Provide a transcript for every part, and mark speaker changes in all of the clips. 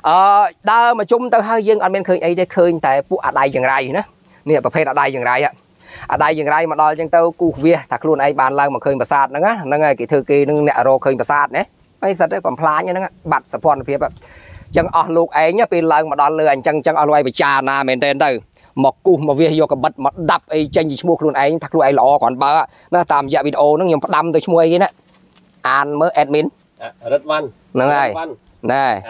Speaker 1: đa mà chung tao hai dương anh bên khơi ấy để khơi tại phụ ở đây chẳngไรnữa nèประเภทở đây chẳngไรạ ở đây chẳngไรmà đòi chẳng tao cụ việt thật luôn ấy bàn lần mà khơi mà sạt nữa nó ngay cái thư kỳ nó nẹt rô khơi mà sạt đấy ấy sạt đấy còn phá như nó bật sập phòn phíaแบบchẳng ở lục ấy nhá pin lần mà đòi lừa anh chẳng ở loài bị trà na mền tên từ một cụ một việt vô cái bật mà đập ấy tranh gì mua luôn ấy thật luôn ấy lọ còn bờ nó tạm dạ video nó nhiều đâm tới mua ấy cái an mới admin
Speaker 2: rất văn
Speaker 1: này này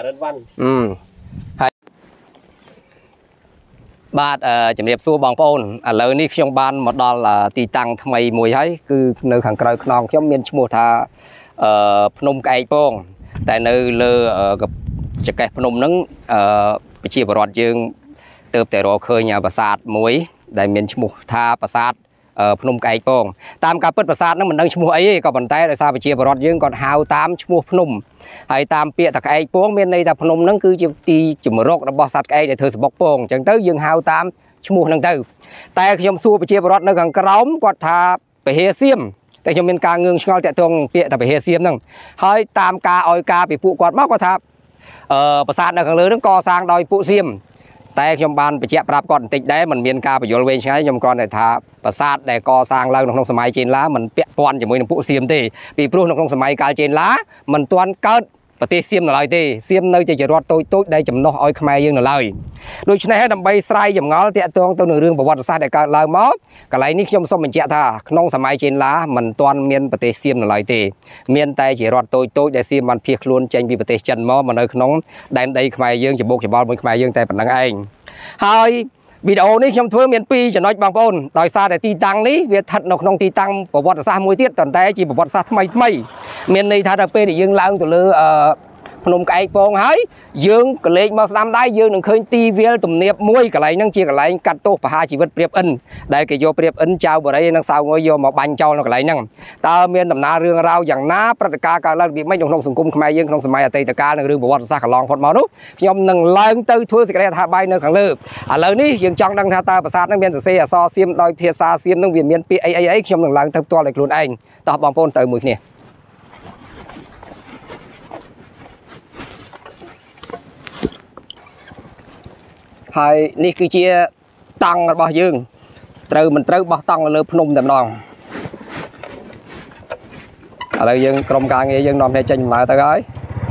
Speaker 1: បាទជំរាបសួរបងប្អូនឥឡូវនេះខ្ញុំបានមកដល់ទីតាំងថ្មីមួយហើយគឺនៅខាងក្រៅខ្នងខ្ញុំមានឈ្មោះថាភ្នំក្អែកពងតែនៅលើចកេះភ្នំហ្នឹងប្រជាពលរដ្ឋយើងទើបតែរកឃើញប្រាសាទមួយដែលមានឈ្មោះថាប្រាសាទភ្នំក្អែកពងតាមការពិតប្រាសាទហ្នឹងមិនដឹងឈ្មោះអីទេក៏ប៉ុន្តែដោយសារប្រជាពលរដ្ឋយើងគាត់ហៅតាមឈ្មោះភ្នំហើយតាមពាក្យតាក្អែកពងមានន័យថាភ្នំហ្នឹងគឺជាទីជំរករបស់សត្វក្អែកដែលធ្វើសបុកពងអញ្ចឹងទៅយើងហៅតាមឈ្មោះហ្នឹងទៅតែខ្ញុំសួរប្រជាពលរដ្ឋនៅខាងក្រោមគាត់ថាពហេសៀមតែខ្ញុំមានការងឿងឆ្ងល់តាក់ទងពាក្យថាពហេសៀមហ្នឹងហើយតាមការឲ្យការពីពួកគាត់មកគាត់ថាប្រាសាទនៅខាងលើហ្នឹងកសាងដោយពួកសៀមតែខ្ញុំបានបញ្ជាក់ប្រាប់គាត់បន្តិចដែរมันមានការបញ្យល់វែងឆ្ងាយខ្ញុំគ្រាន់តែថាប្រាសាទដែលកសាងឡើងក្នុងសម័យចេនឡាมันពាក់ព័ន្ធជាមួយនឹងពួកសៀមទេពីព្រោះនៅក្នុងសម័យកាលចេនឡាมันទាន់កើតប្រទេសសៀមនៅឡើយទេសៀមនៅជារដ្ឋតូចៗដែលចំណុះឲ្យខ្មែរយើងនៅឡើយដូច្នេះដើម្បីស្រាយចម្ងល់តាក់ទងទៅនឹងរឿងប្រវត្តិសាស្ត្រដែលកើតឡើងមកកន្លែងនេះខ្ញុំសូមបញ្ជាក់ថាក្នុងសម័យចេនឡាมันទាន់មានប្រទេសសៀមនៅឡើយទេមានតែជារដ្ឋតូចៗដែលសៀមបានភៀសខ្លួនចេញពីប្រទេសចិនមកនៅក្នុងដែនដីខ្មែរយើងច្បុកច្បល់មួយខ្មែរយើងតែប៉ុណ្្នឹងឯងហើយវីដេអូនេះខ្ញុំធ្វើមាន2ចំណុចបងប្អូនដោយសារតែទីតាំងនេះវាស្ថិតនៅក្នុងទីតាំងប្រវត្តិសាស្ត្រមួយទៀតតែជាប្រវត្តិសាស្ត្រថ្មីមានន័យថាដល់ពេលដែលយើងឡើងទៅលើភ្នំក្អែកពងហើយយើងក៏លេចមកស្ដាំដែរយើងនឹងឃើញទីវាលទំនាបមួយកន្លែងហ្នឹងជាកន្លែងកាត់ទោសប្រហារជីវិតព្រាបអិនដែលគេយកព្រាបអិនចៅបរិយនិងសៅងុយយកមកបាញ់ចោលនៅកន្លែងហ្នឹងតើមានដំណើររឿងរ៉ាវយ៉ាងណាព្រឹត្តិការណ៍កើតឡើងរបៀបម៉េចក្នុងសង្គមខ្មែរយើងក្នុងសម័យអតីតកាលនិងរឿងប្រវត្តិសាស្ត្រកន្លងផុតមកនោះខ្ញុំនឹងឡើងទៅធ្វើសេចក្តីអធិប្បាយនៅខាងលើឥឡូវនេះយើងចង់ដឹងថាតើប្រាសាទហ្នឹងមានសរសេរអក្សរសៀមដោយភាសាសៀមហ្នឹងវាមានពាក្យអីខ្ញុំនឹងឡើងទៅផ្ទាល់ដោយខ្លួនឯងតោះបងប្អូនទៅមួយគ្នាហើយនេះគឺជាតង់របស់យើងត្រូវមិនត្រូវបោះតង់លើភ្នំតែម្ដងឥឡូវយើងក្រុមការងារយើងនាំគ្នាចេញដំណើរទៅហើយ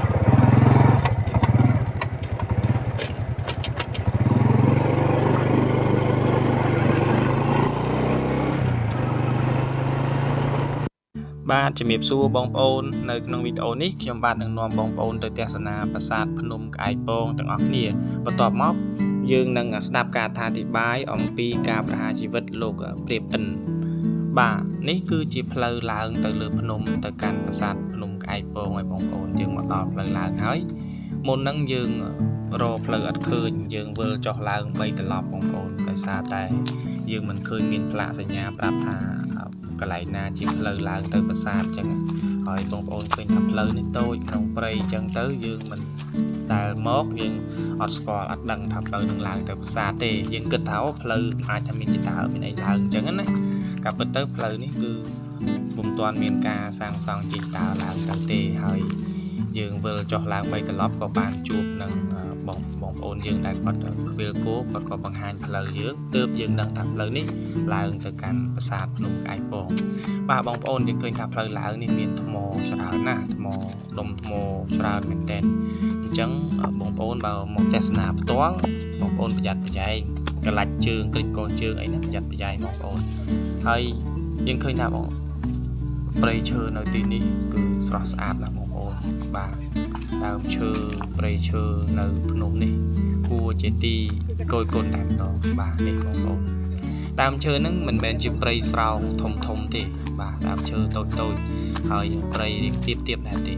Speaker 3: បាទជំរាបសួរបងប្អូននៅក្នុងវីដេអូនេះខ្ញុំបាទនឹងនាំបងប្អូនទៅទស្សនាប្រាសាទភ្នំក្អែកពងទាំងអស់គ្នាបន្ទាប់មកយើងនឹងស្ដាប់ការអធិប្បាយអំពីការប្រហារជីវិតលោកព្រាបអិនបាទនេះគឺជាផ្លូវឡើងទៅលើភ្នំទៅកាន់ប្រាសាទភ្នំក្អែកពងឲ្យបងប្អូនយើងមកដល់ផ្លូវឡើងហើយមុនហ្នឹងយើងរកផ្លូវអត់ឃើញយើងវិលចុះឡើង3ត្រឡប់បងប្អូនដោយសារតែយើងមិនឃើញមានផ្លាកសញ្ញាប្រាប់ថាកន្លែងណាជាផ្លូវឡើងទៅប្រាសាទអញ្ចឹងហើយបងប្អូនឃើញថាផ្លូវនេះតូចក្នុងព្រៃអញ្ចឹងទៅយើងមិនដែលមកយើងអត់ស្គាល់អត់ដឹងថាផ្លូវនឹងឡើងទៅប្រាសាទទេយើងគិតថាផ្លូវអាចថាមានចតើមានអីឡើងអញ្ចឹងណាក៏ប៉ុន្តែផ្លូវនេះគឺពុំទាន់មានការសាងសង់ជាចតើឡើងទៅទេហើយយើងវិលចុះឡើង3ត្រឡប់ក៏បានជួបនឹងបងប្អូនយើងដែលគាត់ខ្វៀលគោគាត់ក៏បង្ហាញផ្លូវយើងទើបយើងដឹងថាផ្លូវនេះឡើងទៅកាន់ប្រាសាទភ្នំក្អែកពងបាទបងប្អូនយើងឃើញថាផ្លូវឡើងនេះមានថ្មច្រើនណាស់ថ្មដុំថ្មច្រើនមែនទែនអញ្ចឹងបងប្អូនបើមកទស្សនាផ្ទាល់បងប្អូនប្រយ័ត្នប្រយែងកន្លាច់ជើងគ្រិចកោជើងអីណាប្រយ័ត្នប្រយែងបងប្អូនហើយយើងឃើញថាបងព្រៃឈើនៅទីនេះគឺស្រស់ស្អាតណាស់បងប្អូនបាទដើមឈើព្រៃឈើនៅភ្នំនេះគួរជាទីគយគន់តែម្ដងបាទនេះបងប្អូនដើមឈើហ្នឹងមិនមែនជាព្រៃស្រោងធំទេបាទដើមឈើតូចហើយព្រៃរៀងទៀបដែរទេ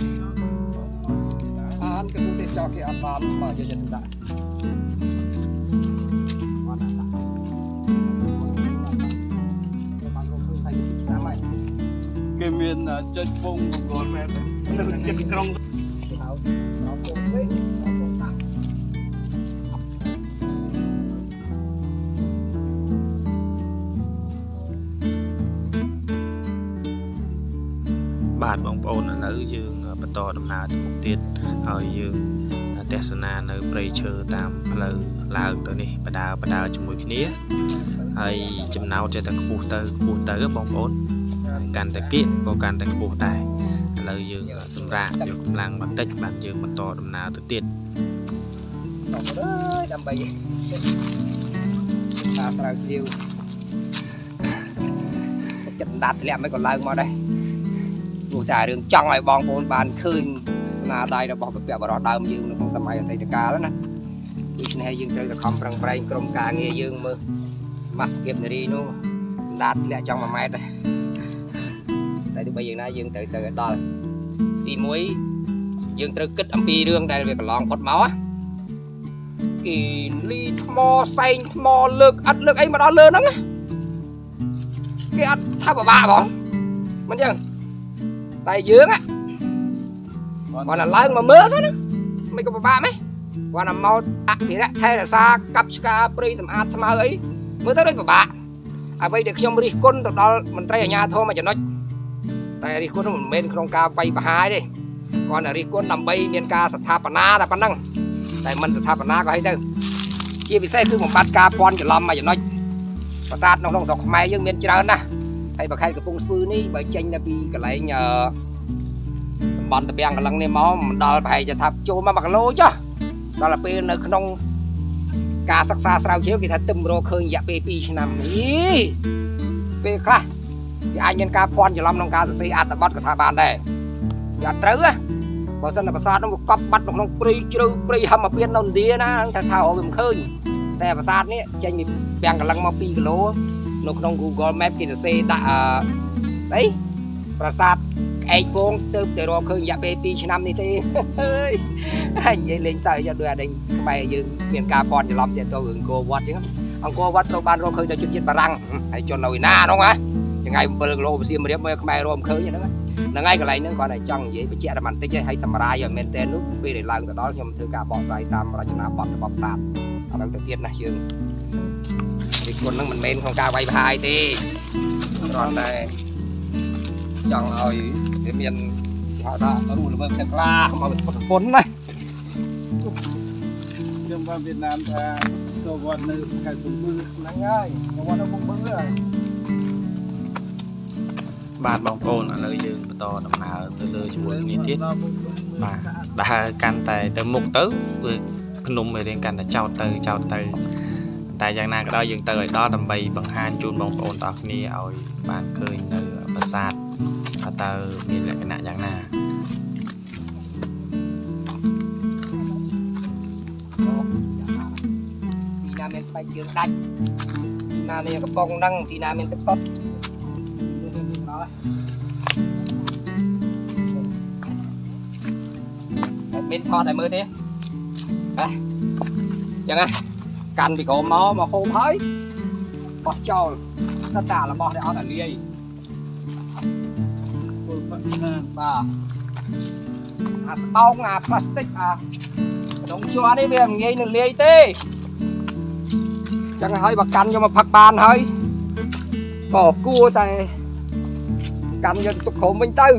Speaker 3: អានគឺទេសចរគេអត់បានមកយកចិត្តដាក់គេមានចិត្តពងកូនមែននៅចិត្តក្រុងបាទបងប្អូនឥឡូវយើងបន្តដំណើរទៅមុខទៀតហើយយើងទេសនានៅព្រៃឈើតាមផ្លូវឡើងទៅនេះបដាជាមួយគ្នាហើយចំណោទចេះតែខ្ពស់ទៅបងប្អូនកាន់តែគៀកក៏កាន់តែខ្ពស់ដែរឥឡូវយើងសម្រាប់យកកម្លាំងបន្តិចបាទយើងបន្តដំណើរទៅទៀត
Speaker 1: ដើម្បីតាស្រាវជ្រាវចិត្តដាត់ធ្លាក់មិនក៏ឡើងមកដែរព្រោះតែរឿងចង់ឲ្យបងប្អូនបានឃើញស្នាដៃរបស់ព្រះបរោះដើមយើងនៅក្នុងសម័យអតីតកាលណាដូច្នេះយើងត្រូវតែខំប្រឹងប្រែងក្រុមការងារយើងមើលសមាជិកនារីនោះដាត់ធ្លាក់ចង់1ម៉ែត្រដែរតែទោះបីយ៉ាងណាយើងត្រូវទៅដល់ទី1យើងត្រូវគិតអំពីរឿងដែលវាកន្លងផុតមកគេលីថ្មសែងថ្មលើកអត់លើកអីមកដល់លើហ្នឹងគេអត់ថាពិបាកបងមិនចឹងតែយើងគាត់តែឡើងមកមើលទៅណាមិនក៏ពិបាកមែនគាត់តែមកអភិរក្សថែរក្សាកាប់ឆ្ការព្រៃសម្អាតស្មៅអីមើលទៅដូចពិបាកអ្វីដែលខ្ញុំរិះគន់ទៅដល់មន្ត្រីអាជ្ញាធរមួយចំណុចតែរិះគន់មិនមែនក្នុងការវាយប្រហារទេគាត់តែរិះគន់ដើម្បីមានការស្ថាបនាតែប៉ុណ្ណឹងតែមិនស្ថាបនាក៏ឲ្យទៅជាពិសេសគឺបំបត្តិការពាន់ច្រឡំមួយចំណុចប្រាសាទក្នុងស្រុកខ្មែរយើងមានច្រើនណាស់ហើយបើខេត្តកំពង់ស្ពឺនេះបើចេញទៅពីកន្លែងតំបន់តាពាំងកន្លងនេះមកមិនដល់ប្រហែលជាថាចូលមក1គីឡូចុះដល់ពេលនៅក្នុងការសិក្សាស្រាវជ្រាវគេថាទឹមរកឃើញរយៈពេល2ឆ្នាំពេលខ្លះគេអាចមានការពាន់ច្រឡំក្នុងការសរសេរអត្ថបទក៏ថាបានដែរវាអត់ត្រូវបើសិនតែប្រាសាទនោះវាកប់បាត់នៅក្នុងព្រៃជ្រៅព្រៃហមពៀននៅឥណ្ឌាណាថាអូវាមិនឃើញតែប្រាសាទនេះចេញពីពាំងកន្លងមក2គីឡូនៅក្នុង Google Map គេសរសេរដាក់ស្អីប្រាសាទឯកពងទៅរកឃើញរយៈពេល2ឆ្នាំនេះទេអើយនិយាយលេងសើចដូចអាដេញខ្មែរយើងមានការពាន់ច្រឡំទៅរឿងអង្គរវត្តអញ្ចឹងអង្គរវត្តត្រូវបានរកឃើញដោយជនជាតិបារាំងហើយជននៅឯណាហ្នឹងណាថ្ងៃ7គីឡូពីសៀមរាបមកខ្មែររកឃើញហ្នឹងហ្នឹងហើយកន្លែងហ្នឹងគាត់តែចង់និយាយបញ្ជាក់តែបន្តិចឲ្យសម្រាយឲ្យមែនតើនោះពេលដែលឡើងទៅដល់ខ្ញុំធ្វើការបកស្រាយតាមរចនាបថរបស់ប្រាសាទឥឡូវទៅទៀតណាយើងរិះគន់ហ្នឹងមិនមែនក្នុងការវាយប្រហារទេគ្រាន់តែចង់ឲ្យវាមានហៅថារស់ល្វើយខ្លាមកសុខពុនណា
Speaker 2: ខ្ញុំបានវៀតណាមថាទៅវត្តនៅខេត្តកំពង់
Speaker 1: ហ្នឹងហើយទៅវត្តនៅកំពង់ហើយ
Speaker 3: បាទបងប្អូនឥឡូវយើងបន្តដំណើរទៅលើជាមួយគ្នាទៀតបាទដើរកាន់តែទៅមុខទៅវាភ្នំវារៀងកាន់តែចោតទៅតែយ៉ាងណាក៏ដោយយើងទៅឲ្យដល់ដើម្បីបង្ហាញជូនបងប្អូនទាំងអស់គ្នាឲ្យបានឃើញនៅប្រាសាទថាតើមានលក្ខណៈយ៉ាងណា
Speaker 1: ទីណាមានស្បែកជើងដាច់ទីណាមានកំប៉ុងហ្នឹងទីណាមានទឹកសុទ្ធមានថតឲ្យមើលទេហ៎ចឹងណាកាន់ពីក្រោមមកហូបហើយបោះចោលសិតតារបស់ដែលអត់អាលាយបាទអាស្បោងអាផ្លាស្ទិកអាក្នុងជ័រនេះវាមិនងាយនឹងលាយទេចឹងហើយបើកាន់យកមកផឹកបានហើយក៏គួរតែកាន់យកទុកក្រុមវិញទៅ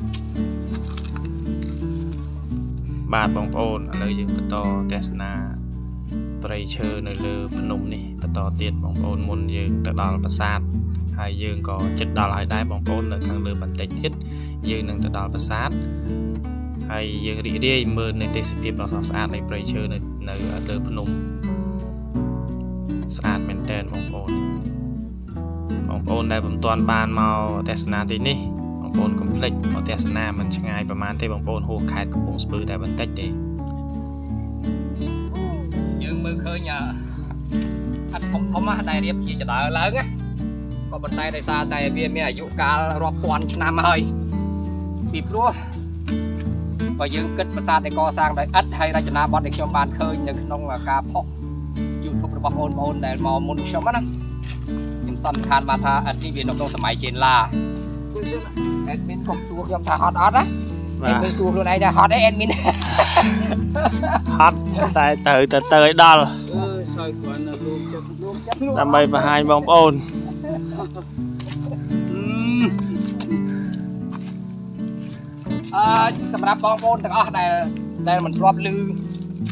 Speaker 3: បាទបងប្អូនឥឡូវយើងបន្តទស្សនាព្រៃឈើនៅលើភ្នំនេះបន្តទៀតបងប្អូនមុនយើងទៅដល់ប្រាសាទហើយយើងក៏ជិតដល់ហើយដែរបងប្អូននៅខាងលើបន្តិចទៀតយើងនឹងទៅដល់ប្រាសាទហើយយើងរីករាយមើលនៅទេសភាពដ៏ស្រស់ស្អាតនៃព្រៃឈើនៅលើភ្នំស្អាតមែនទែនបងប្អូនដែលមិនទាន់បានមកទស្សនាទីនេះបងប្អូនកុំភ្លេចមកទស្សនាមិនឆ្ងាយប្រហែលទេបងប្អូនហួសខេត្តកំពង់ស្ពឺតែបន្តិចទេ
Speaker 1: យើងមើលឃើញអត់ធំដែលរៀបជាចដើឡើងណាក៏ប៉ុន្តែដោយសារតែវាមានអាយុកាលរាប់ពាន់ឆ្នាំហើយពីព្រោះបើយើងគិតប្រាសាទដែលកសាងដោយឥដ្ឋហើយរចនាបថដែលខ្ញុំបានឃើញនៅក្នុងការផុស YouTube របស់បងប្អូនដែលមកមុនខ្ញុំណាខ្ញុំសន្និដ្ឋានបានថាឥដ្ឋនេះវានៅក្នុងសម័យចេនឡាអេដមីនកុំសួរខ្ញុំថាហត់អត់ណាអេដមីនសួរខ្លួនឯងថាហត់អីអេដមីន
Speaker 3: ហត់តែទៅឲ្យដល់
Speaker 2: សើចគ្រាន់តែរួមចិត្ត
Speaker 3: ដើម្បីបង្ហាញបងប្អូន
Speaker 1: សម្រាប់បងប្អូនទាំងអស់ដែលមិនធ្លាប់ឮ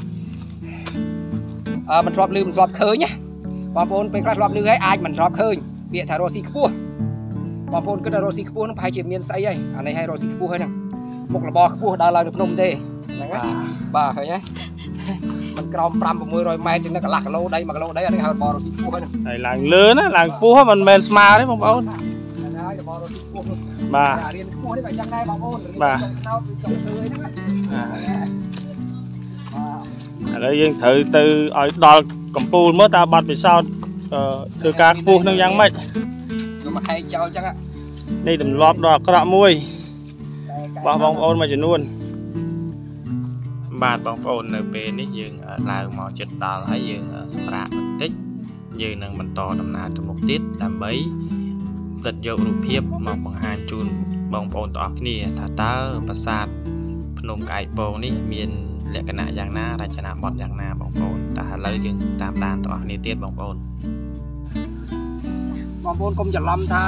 Speaker 1: mình rọp lư mình rọp khơi nhá bong bồnไปรอบលឺឲ្យអាចមិនរອບឃើញពាក្យថារស់ស៊ីខ្ពស់បងប្អូនគិតថារស់ស៊ីខ្ពស់នឹងប្រហែលជាមានស្អីហើយអានេះឲ្យរស់ស៊ីខ្ពស់ហើយហ្នឹងមុខរបរខ្ពស់ដើរឡើងទៅភ្នំទេហ្នឹងហើយបាទឃើញហើយมันក្រោម 5-600 ម៉ែត្រជាងនេះកន្លះគីឡូដី1គីឡូដីអានេះហៅរបររស់ស៊ីខ្ពស់ហើយហ្នឹង
Speaker 3: ហើយឡើងលើណាឡើងខ្ពស់មិនមែនស្មើទេបងប្អូន
Speaker 1: ហ្នឹងហើយរបររស់ស៊ីខ្ពស់
Speaker 3: បាទ
Speaker 1: រៀនខ្ពស់នេះក៏យ៉ាងដែរបងប្អូនរៀនចង់ណោតចង់ធ្វើអីហ្នឹង
Speaker 3: ឥឡូវយើងត្រូវទៅឲ្យដល់កំពូលមើលតើបាត់ពិសោធន៍ធ្វើការខ្ពស់នឹងយ៉ាងម៉េច
Speaker 1: យកមកហែកចោលចឹង
Speaker 3: នេះទម្លាប់ដ៏អាក្រក់មួយបងប្អូនមួយចំនួនបាទបងប្អូននៅពេលនេះយើងឡើងមកជិតដល់ហើយយើងសម្រាប់បន្តិចយើងនឹងបន្តដំណើរទៅមុខទៀតដើម្បីទិដ្ឋយករូបភាពមកបង្ហាញជូនបងប្អូនទាំងអស់គ្នាថាតើប្រាសាទភ្នំក្អែកពងនេះមានលក្ខណៈយ៉ាងណារចនាបថយ៉ាងណាបងប្អូនតែឥឡូវយើងតាមដានទាំងអស់គ្នាទៀតបងប្អូន
Speaker 1: កុំច្រឡំថា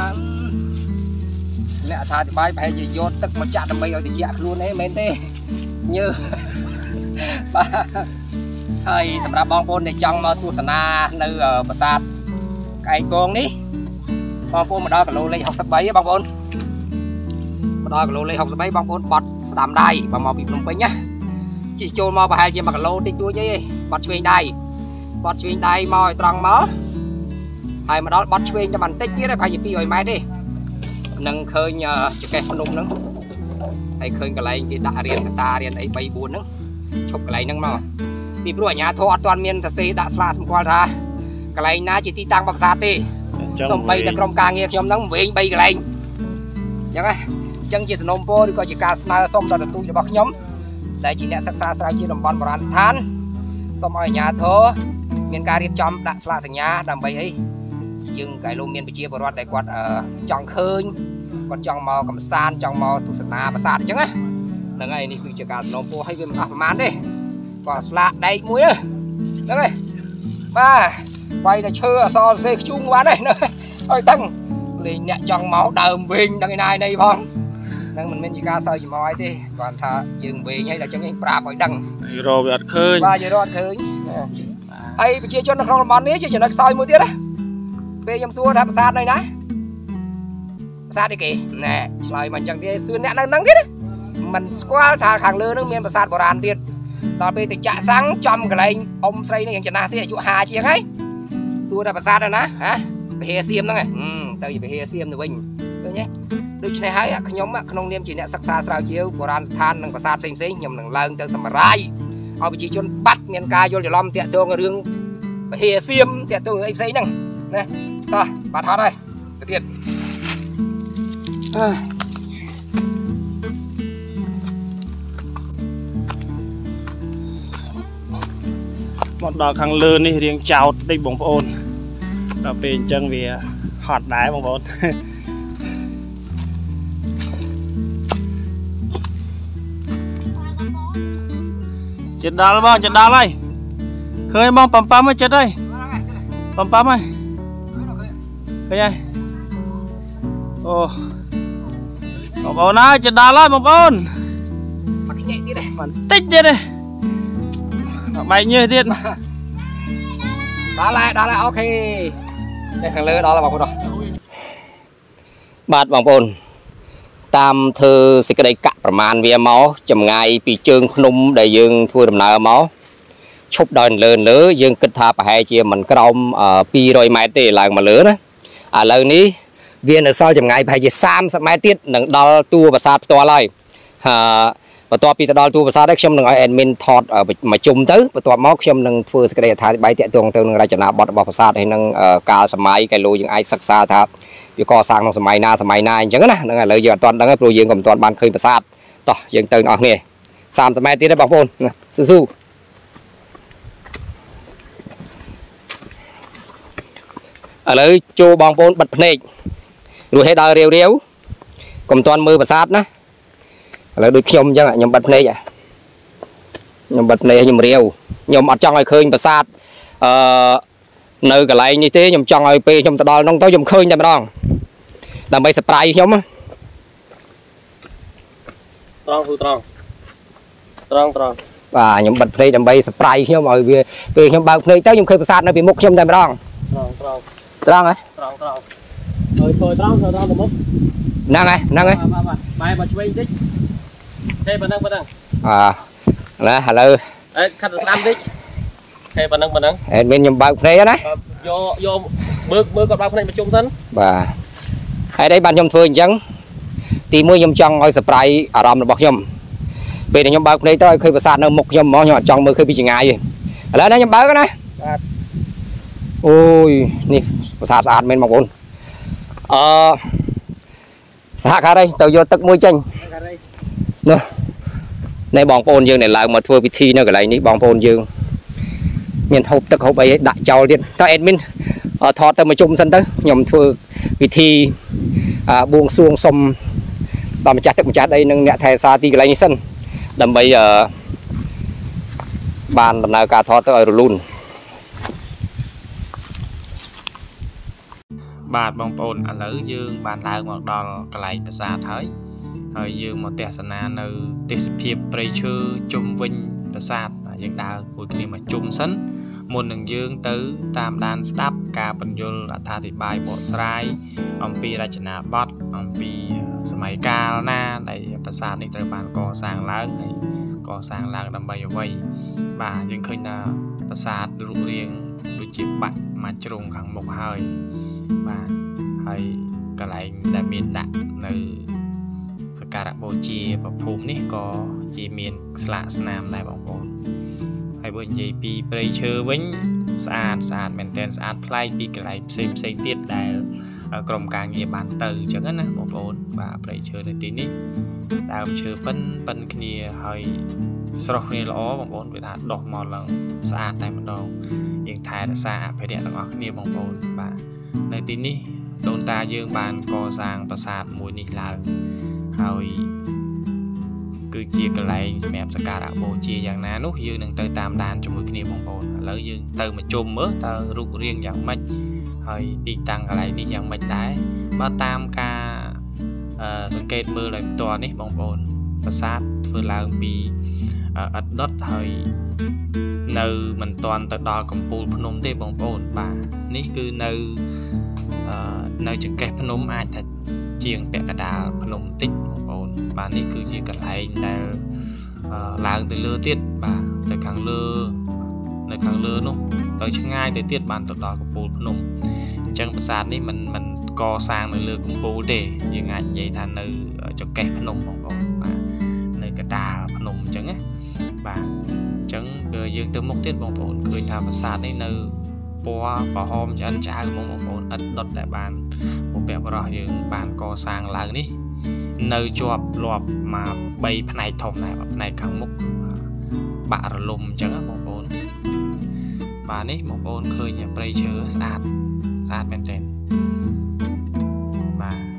Speaker 1: អ្នកអត្ថាធិប្បាយប្រហែលជាយកទឹកមកចាក់ដើម្បីឲ្យតិចខ្លួនទេមែនទេញើបាទហើយសម្រាប់បងប្អូនដែលចង់មកទស្សនានៅប្រាសាទក្អែកពងនេះបងប្អូនមកដល់គីឡូលេខ63បងប្អូនមកដល់គីឡូលេខ63បងប្អូនបត់ស្ដាំដៃបើមកពីភ្នំពេញណាជិះចូលមកប្រហែលជា1គីឡូតិចតួចអីបត់ឆ្វេងដៃមកឲ្យត្រង់មកហើយមកដល់បត់ឆ្វេងតែបន្តិចទៀតហើយប្រហែលជា200ម៉ែត្រទេនឹងឃើញចកេះភ្នំហ្នឹងហើយឃើញកន្លែងគេដាក់រៀនកតារៀនអី3 4ហ្នឹងឈប់កន្លែងហ្នឹងមកពីព្រោះអាជ្ញាធរអត់ទាន់មានសរសេរដាក់ស្លាកសម្គាល់ថាកន្លែងណាជាទីតាំងប្រាសាទទេសំបីតែក្រុមការងារខ្ញុំហ្នឹងវែង3កន្លែងអញ្ចឹងណាអញ្ចឹងជាសំណូមពរឬក៏ជាការស្នើសុំដល់ទទូចរបស់ខ្ញុំដែលជាអ្នកសិក្សាស្រាវជ្រាវតំបន់បុរាណស្ថានសូមឲ្យអាជ្ញាធរមានការរៀបចំដាក់ស្លាកសញ្ញាដើម្បីអីយើងកែលោកមានប្រជាពលរដ្ឋដែលគាត់ចង់ឃើញគាត់ចង់មកកំសាន្តចង់មកទស្សនាប្រាសាទអញ្ចឹងណាហ្នឹងហើយនេះគឺជាការសំណូមពរឲ្យវាមិនអស់ប្រមាណទេគាត់ស្លាកដែកមួយហ្នឹងហើយបាទបាយតែឈើអសរសេខ្ជុងបានទេឲ្យដឹងលេងអ្នកចង់មកដើមវិញដឹងឯណាឯណីផងហ្នឹងមិនមែនជាការសើចចំអយទេគាត់ថាយើងវិញហើយដល់អញ្ចឹងយើងប្រាប់ឲ្យដឹង
Speaker 3: រកវាអត់ឃើញ
Speaker 1: បាទយើងរកអត់ឃើញហើយប្រជាជននៅក្នុងតំបន់នេះជាចំណុចខ្សោយមួយទៀតណាពេលខ្ញុំសួរថាប្រាសាទនៅណាប្រាសាទអីគេណែឆ្លើយមកអញ្ចឹងទៀតសួរអ្នកនៅហ្នឹងទៀតណាមិនស្គាល់ថាខាងលើហ្នឹងមានប្រាសាទបុរាណទៀតដល់ពេលទៅចាក់សាំងចំកន្លែងអ៊ំស្រីនេះយ៉ាងចំណាស់ទៀតអាយុ50ជាងហើយសួរថាប្រាសាទនៅណាហ៎ពហិសៀមហ្នឹងទៅជាពហិសៀមទៅវិញឃើញទេដូច្នេះហើយខ្ញុំក្នុងនាមជាអ្នកសិក្សាស្រាវជ្រាវបុរាណស្ថាននិងប្រាសាទផ្សេងខ្ញុំនឹងឡើងទៅសម្រាយឲ្យប្រជាជនបាត់មានការយល់ច្រឡំតាក់ទងរឿងពហិសៀមតាក់ទងអីផ្សេងហ្នឹងណាតោះបាត់ហត់ហើយទៅទៀត
Speaker 3: មកដល់ខាងលើនេះរៀងចោតតិចបងប្អូនដល់ពេលអញ្ចឹងវាហត់ដែរបងប្អូនចិត្តដល់បងចិត្តដល់ហើយឃើញបងប៉ាំហើយចិត្តហើយប៉ាំហើយឃើញហើយអូបងប្អូនហើយចិត្តដល់ហើយបងប្អូន
Speaker 1: បន្តិចទៀតទេ
Speaker 3: បន្តិចទៀតទេបែកញើសទៀត
Speaker 1: ដល់ហើយអូខេនេះខាងលើដល់ហើយបងប្អូនបាទបងប្អូនតាមធ្វើសេចក្តីកាក់ប្រមាណវាមកចម្ងាយពីជើងភ្នំដែលយើងធ្វើដំណើរមកឈប់ដល់លើយើងគិតថាប្រហែលជាមិនក្រោម200ម៉ែត្រទេឡើងមកលើណាឥឡូវនេះវានៅសល់ចម្ងាយប្រហែលជា30ម៉ែត្រទៀតនឹងដល់តួប្រាសាទផ្ទាល់ហើយបន្ទាប់ពីទៅដល់តួប្រាសាទហើយខ្ញុំនឹងឲ្យ admin ថតមកជុំទៅបន្ទាប់មកខ្ញុំនឹងធ្វើសេចក្តីអត្ថាធិប្បាយតាក់ទងទៅនឹងរចនាបថរបស់ប្រាសាទហើយនឹងកាលសម័យកែលោយើងអាចសិក្សាថាវាកសាងក្នុងសម័យណាអញ្ចឹងណាហ្នឹងឥឡូវយើងអត់ទាន់ដឹងទេព្រោះយើងក៏មិនទាន់បានឃើញប្រាសាទតោះយើងទៅអ្នកគ្នា30ម៉ែត្រទៀតទេបងប្អូនស៊ូឥឡូវចូលបងប្អូនបិទភ្នែករួចឲ្យដើររាវកុំទាន់មើលប្រាសាទណាឥឡូវដូចខ្ញុំអញ្ចឹងខ្ញុំបិទភ្នែកខ្ញុំរាវខ្ញុំអត់ចង់ឲ្យឃើញប្រាសាទនៅកន្លែងនេះទេខ្ញុំចង់ឲ្យពេលខ្ញុំទៅដល់នោះទៅខ្ញុំឃើញតែម្ដងដើម្បីសប្រៃខ្ញុំ
Speaker 3: ត្រង់
Speaker 1: và nhóm bật play đầm bay spray nhưng mà về nhóm bao play tới nhóm khơi sát nó bị mốc nhóm tay mà đong tròn ấy
Speaker 2: thôi tròn một mốc
Speaker 1: năng ấy
Speaker 2: bài mà chui tích thế bạn năng
Speaker 1: là hello
Speaker 2: khăn xăm tích thế bạn năng
Speaker 1: admin nhóm bao play đó đấy
Speaker 2: vô bước còn bao play mà chung thân
Speaker 1: và hay đấy bạn nhóm phơi trắng thì mua nhóm trong oi spray ở ròm là bọc nhóm về để nhóm bao play tới khơi sát nó mốc nhóm mỏ nhỏ trong mưa khơi bị chỉ ngại gì là đấy nhóm bao cái này ôi nè sát men mọc ôn sát ra đây tao vô tức môi chanh nè này bong pôn dương này là mà thua vị thi nó cái này ní bong pôn dương miền hộp tức hộp ấy đại trâu liền tao admin thọt tao mà chung sân tới nhom thua vị thi buông xuông xôm tao mà chặt tức mà chặt đây nâng nhẹ thề xa ti cái này như sân đầm bây giờ bàn làm nào cả thọt tới rồi luôn
Speaker 3: បាទបងប្អូនឥឡូវយើងបានឡើងមកដល់កន្លែងប្រាសាទហើយយើងមកទស្សនានៅទេសភាពព្រៃឈើជុំវិញប្រាសាទយើងដើរមួយគ្នាមកជុំសិនមុននឹងយើងទៅតាមដានស្ដាប់ការបញ្យលអត្ថាធិប្បាយបកស្រាយអំពីរចនាបថអំពីសម័យកាលណាដែលប្រាសាទនេះត្រូវបានកសាងឡើងហើយកសាងឡើងដើម្បីអ្វីបាទយើងឃើញថាប្រាសាទរូបរាងដូចជាបាក់មួយជ្រុងខាងមុខហើយបាទហើយកន្លែងដែលមានដាក់នៅសក្ការៈបូជាប្រភពនេះក៏ជាមានស្លាកស្នាមដែរបងប្អូនហើយបើនិយាយពីព្រៃឈើវិញស្អាតមែនទែនស្អាតប្លែកពីកន្លែងផ្សេងទៀតដែលក្រុមការងារបានទៅអញ្ចឹងណាបងប្អូនបាទព្រៃឈើនៅទីនេះដើមឈើប៉ិនគ្នាហើយស្រស់គ្នាល្អបងប្អូនវាថាដុះមកឡើងស្អាតតែម្ដងយើងថែរក្សាអភិរក្សទាំងអស់គ្នាបងប្អូនបាទនៅទីនេះដូនតាយើងបានកសាងប្រាសាទមួយនេះឡើងហើយគឺជាកន្លែងសម្រាប់សក្ការៈបូជាយ៉ាងណានោះយើងនឹងទៅតាមដានជាមួយគ្នាបងប្អូនឥឡូវយើងទៅមកជុំមើលតើរូបរាងយ៉ាងម៉េចហើយទីតាំងកន្លែងនេះយ៉ាងម៉េចដែរបើតាមការសង្កេតមើលដោយផ្ទាល់នេះបងប្អូនប្រាសាទធ្វើឡើងពីឥដ្ឋដុតហើយនៅមិនទាន់ទៅដល់កំពូលភ្នំទេបងប្អូនបាទនេះគឺនៅចង្កេះភ្នំអាចថាជាងពាក់កណ្ដាលភ្នំតិចបងប្អូនបាទនេះគឺជាកន្លែងដែលឡើងទៅលើទៀតបាទទៅខាងលើនៅខាងលើនោះទៅឆ្ងាយទៅទៀតបានទៅដល់កំពូលភ្នំអញ្ចឹងប្រាសាទនេះមិនកសាងនៅលើកំពូលទេយើងអាចនិយាយថានៅចង្កេះភ្នំបងប្អូនបាទនៅកណ្ដាលភ្នំអញ្ចឹងណាបាទអញ្ចឹងគឺយើងទៅមុខទៀតបងប្អូនឃើញថាប្រាសាទនេះនៅពណ៌ក្រហមឆ្អិនឆ្អៅបងប្អូនឥដ្ឋដុតដែលបានពុពបរោះយើងបានកសាងឡើងនេះនៅជាប់លាប់មក3ផ្នែកធំដែរផ្នែកខាងមុខបាក់រលំអញ្ចឹងបងប្អូនបាទនេះបងប្អូនឃើញព្រៃឈើស្អាតមែនទែនបាទ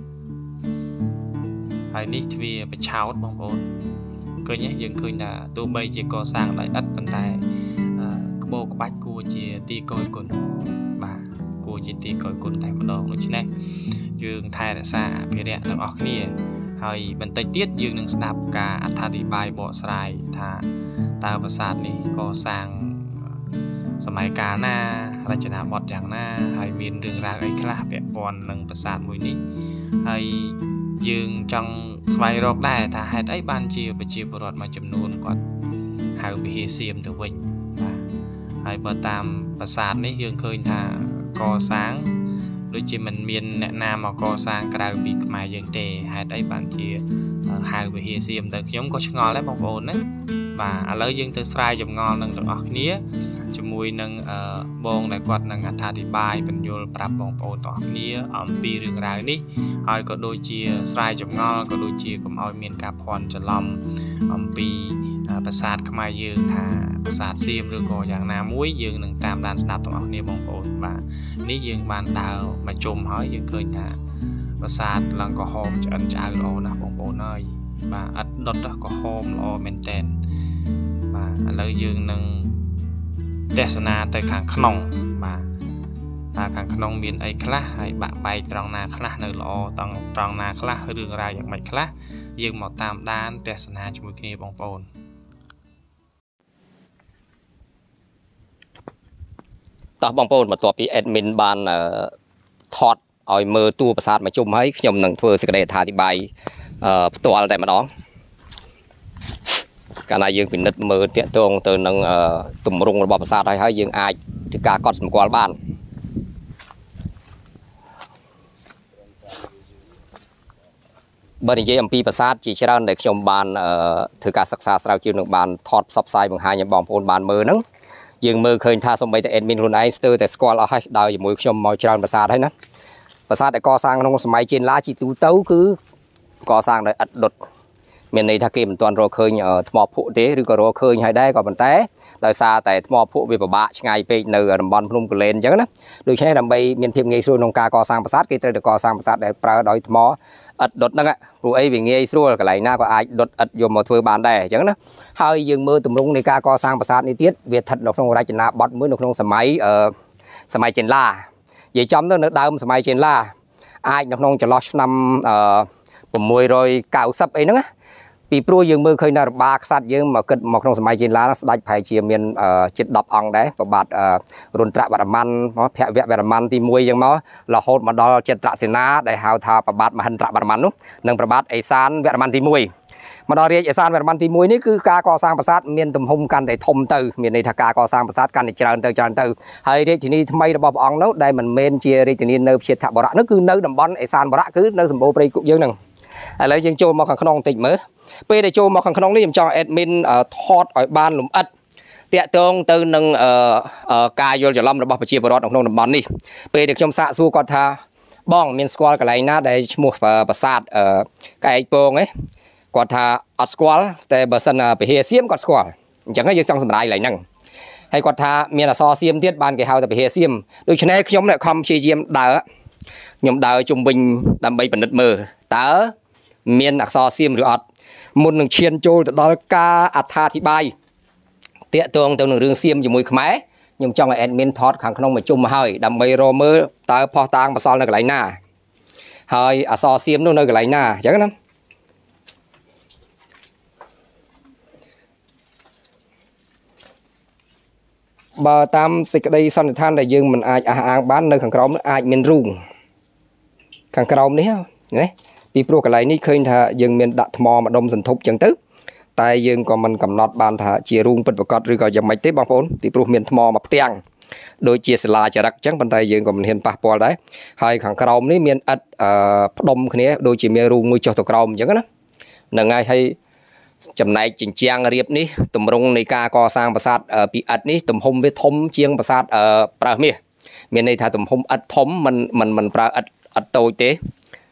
Speaker 3: ហើយនេះទ្វារបឆោតបងប្អូនឃើញយើងឃើញថាទោះបីជាកសាងដោយឥដ្ឋប៉ុន្តែក្បូរក្បាច់គួរជាទីគយគុណបាទគួរជាទីគយគុណតែម្ដងដូច្នេះយើងថែរក្សាអភិរក្សទាំងអស់គ្នាហើយបន្តិចទៀតយើងនឹងស្ដាប់ការអត្ថាធិប្បាយបកស្រាយថាតើប្រាសាទនេះកសាងសម័យកាលណារចនាបថយ៉ាងណាហើយមានរឿងរ៉ាវអីខ្លះពាក់ព័ន្ធនឹងប្រាសាទមួយនេះហើយយើងចង់ស្វែងរកដែរថាហេតុអីបានជាប្រជាពលរដ្ឋមួយចំនួនគាត់ហៅវិហារសៀមទៅវិញបាទហើយបើតាមប្រាសាទនេះយើងឃើញថាកសាងដូចជាមិនមានអ្នកណាមកកសាងក្រៅពីខ្មែរយើងទេហេតុអីបានជាហៅវិហារសៀមទៅខ្ញុំក៏ឆ្ងល់ដែរបងប្អូនណាបាទឥឡូវយើងទៅស្រាយចម្ងល់នឹងទាំងអស់គ្នាជាមួយនឹងបងដែលគាត់នឹងអត្ថាធិប្បាយបញ្យលប្រាប់បងប្អូនទាំងអស់គ្នាអំពីរឿងរ៉ាវនេះហើយក៏ដូចជាស្រាយចម្ងល់ក៏ដូចជាកុំឲ្យមានការភ័ន្តច្រឡំអំពីប្រាសាទខ្មែរយើងថាប្រាសាទសៀមឬក៏យ៉ាងណាមួយយើងនឹងតាមដានស្ដាប់ទាំងអស់គ្នាបងប្អូនបាទនេះយើងបានដើរមកជុំហើយយើងឃើញថាប្រាសាទឡើងក្រហមឆ្អិនឆ្អៅល្អណាស់បងប្អូនហើយបាទឥដ្ឋដុតក្រហមល្អមែនតើបាទឥឡូវយើងនឹងទេសនាទៅខាងក្នុងបាទតើខាងក្នុងមានអីខ្លះហើយបាក់បែកត្រង់ណាខ្លះនៅល្អត្រង់ណាខ្លះរឿងរ៉ាវយ៉ាងម៉េចខ្លះយើងមកតាមដានទេសនាជាមួយគ្នាបងប្អូន
Speaker 1: តោះបងប្អូនបន្ទាប់ពី admin បានថតឲ្យមើលតួប្រាសាទមកជុំហើយខ្ញុំនឹងធ្វើសេចក្តីអត្ថាធិប្បាយផ្ទាល់តែម្ដងកាលណាយើងពិនិត្យមើលតាក់ទងទៅនឹងទម្រង់របស់ប្រាសាទហើយយើងអាចធ្វើការកត់សម្គាល់បានបើនិយាយអំពីប្រាសាទជាច្រើនដែលខ្ញុំបានធ្វើការសិក្សាស្រាវជ្រាវនឹងបានថតផ្សព្វផ្សាយបង្ហាញឲ្យបងប្អូនបានមើលហ្នឹងយើងមើលឃើញថាសូម្បីតែ admin ខ្លួនឯងស្ទើរតែស្គាល់អស់ហើយដោយជាមួយខ្ញុំមកច្រើនប្រាសាទហើយណាប្រាសាទដែលកសាងក្នុងសម័យចេនឡាជាទូទៅគឺកសាងដោយឥដ្ឋដុតមានន័យថាគេមិនទាន់រកឃើញថ្មភក់ទេឬក៏រកឃើញហើយដែរក៏ប៉ុន្តែដោយសារតែថ្មភក់វាពិបាកឆ្ងាយពេកនៅតំបន់ភ្នំកលែនអញ្ចឹងណាដូច្នេះដើម្បីមានភាពងាយស្រួលក្នុងការកសាងប្រាសាទគេត្រូវតែកសាងប្រាសាទដែលប្រើដោយថ្មឥដ្ឋដុតហ្នឹងព្រោះអីវាងាយស្រួលកន្លែងណាក៏អាចដុតឥដ្ឋយកមកធ្វើបានដែរអញ្ចឹងណាហើយយើងមើលទម្រង់នៃការកសាងប្រាសាទនេះទៀតវាស្ថិតនៅក្នុងរចនាបថមួយនៅក្នុងសម័យចេនឡានិយាយចំទៅនៅដើមសម័យចេនឡាអាចនៅក្នុងចន្លោះឆ្នាំ690អីហ្នឹងណាពីព្រោះយើងមើលឃើញនៅរបាក្សត្រយើងមកគិតមកក្នុងសម័យចេនឡាស្ដេចប្រហែលជាមានជិត10អង្គដែរប្របាទរុនត្រវរ្ម័នភវវរ្ម័នទី1អញ្ចឹងមករហូតមកដល់ចិត្រសេនាដែលហៅថាប្របាទមហិន្ទ្រវរ្ម័ននោះនិងប្របាទអេសានវរ្ម័នទី1មកដល់រាជអេសានវរ្ម័នទី1នេះគឺការកសាងប្រាសាទមានទំហំកាន់តែធំទៅមានន័យថាការកសាងប្រាសាទកាន់តែច្រើនទៅហើយរាជធានីថ្មីរបស់ព្រះអង្គនោះដែលមិនមែនជារាជធានីនៅព្យាធបរៈនោះគឺនៅតំបន់អេសានបរៈគឺនៅសម្បូរព្រៃគុកយើងហ្នឹងឥឡូវយើងចូលមកខាងក្នុងបន្តិចមើលពេលដែលចូលមកខាងក្នុងនេះខ្ញុំចង់ admin ថតឲ្យបានលម្អិតតាក់ទងទៅនឹងការយល់ច្រឡំរបស់ប្រជាពលរដ្ឋនៅក្នុងតំបន់នេះពេលដែលខ្ញុំសាកសួរគាត់ថាបងមានស្គាល់កន្លែងណាដែលឈ្មោះប្រាសាទកែកពងឯងគាត់ថាអត់ស្គាល់តែបើសិនពហិសៀមគាត់ស្គាល់អញ្ចឹងយើងចង់សម្រាយកន្លែងហ្នឹងហើយគាត់ថាមានអក្សរសៀមទៀតបានគេហៅថាពហិសៀមដូច្នេះខ្ញុំខំព្យាយាមខ្ញុំដើរជុំវិញដើម្បីពិនិត្យមើលតើមានអក្សរសៀមឬអត់មុននឹងឈានចូលទៅដល់ការអត្ថាធិប្បាយតាក់ទងទៅនឹងរឿងសៀមជាមួយខ្មែរខ្ញុំចង់ឲ្យ admin ថតខាងក្នុងមកជុំមកហើយដើម្បីរកមើលតើផុសតាងបសល់នៅកន្លែងណាហើយអក្សរសៀមនោះនៅកន្លែងណាអញ្ចឹងណាបើតាមសេចក្តីសន្និដ្ឋានដែលយើងមិនអាចអះអាងបាននៅខាងក្រោមអាចមានរូងខាងក្រោមនេះណាពីព្រោះកន្លែងនេះឃើញថាយើងមានដាក់ថ្មម្ដុំសន្ធប់ចឹងទៅតែយើងក៏មិនកំណត់បានថាជារូងពិតប្រាកដឬក៏យ៉ាងម៉េចទេបងប្អូនពីព្រោះមានថ្មមកផ្ទាំងដូចជាសិលាចារឹកចឹងប៉ុន្តែយើងក៏មិនហ៊ានប៉ះពាល់ដែរហើយខាងក្រោមនេះមានឥដ្ឋផ្ដុំគ្នាដូចជាមានរូងមួយចុះទៅក្រោមអញ្ចឹងណាហ្នឹងហើយចំណែកជញ្ជាំងរៀបនេះទម្រង់នៃការកសាងប្រាសាទពីឥដ្ឋនេះទំហំវាធំជាងប្រាសាទប្រើមាសមានន័យថាទំហំឥដ្ឋធំមិនប្រើឥដ្ឋតូចទេ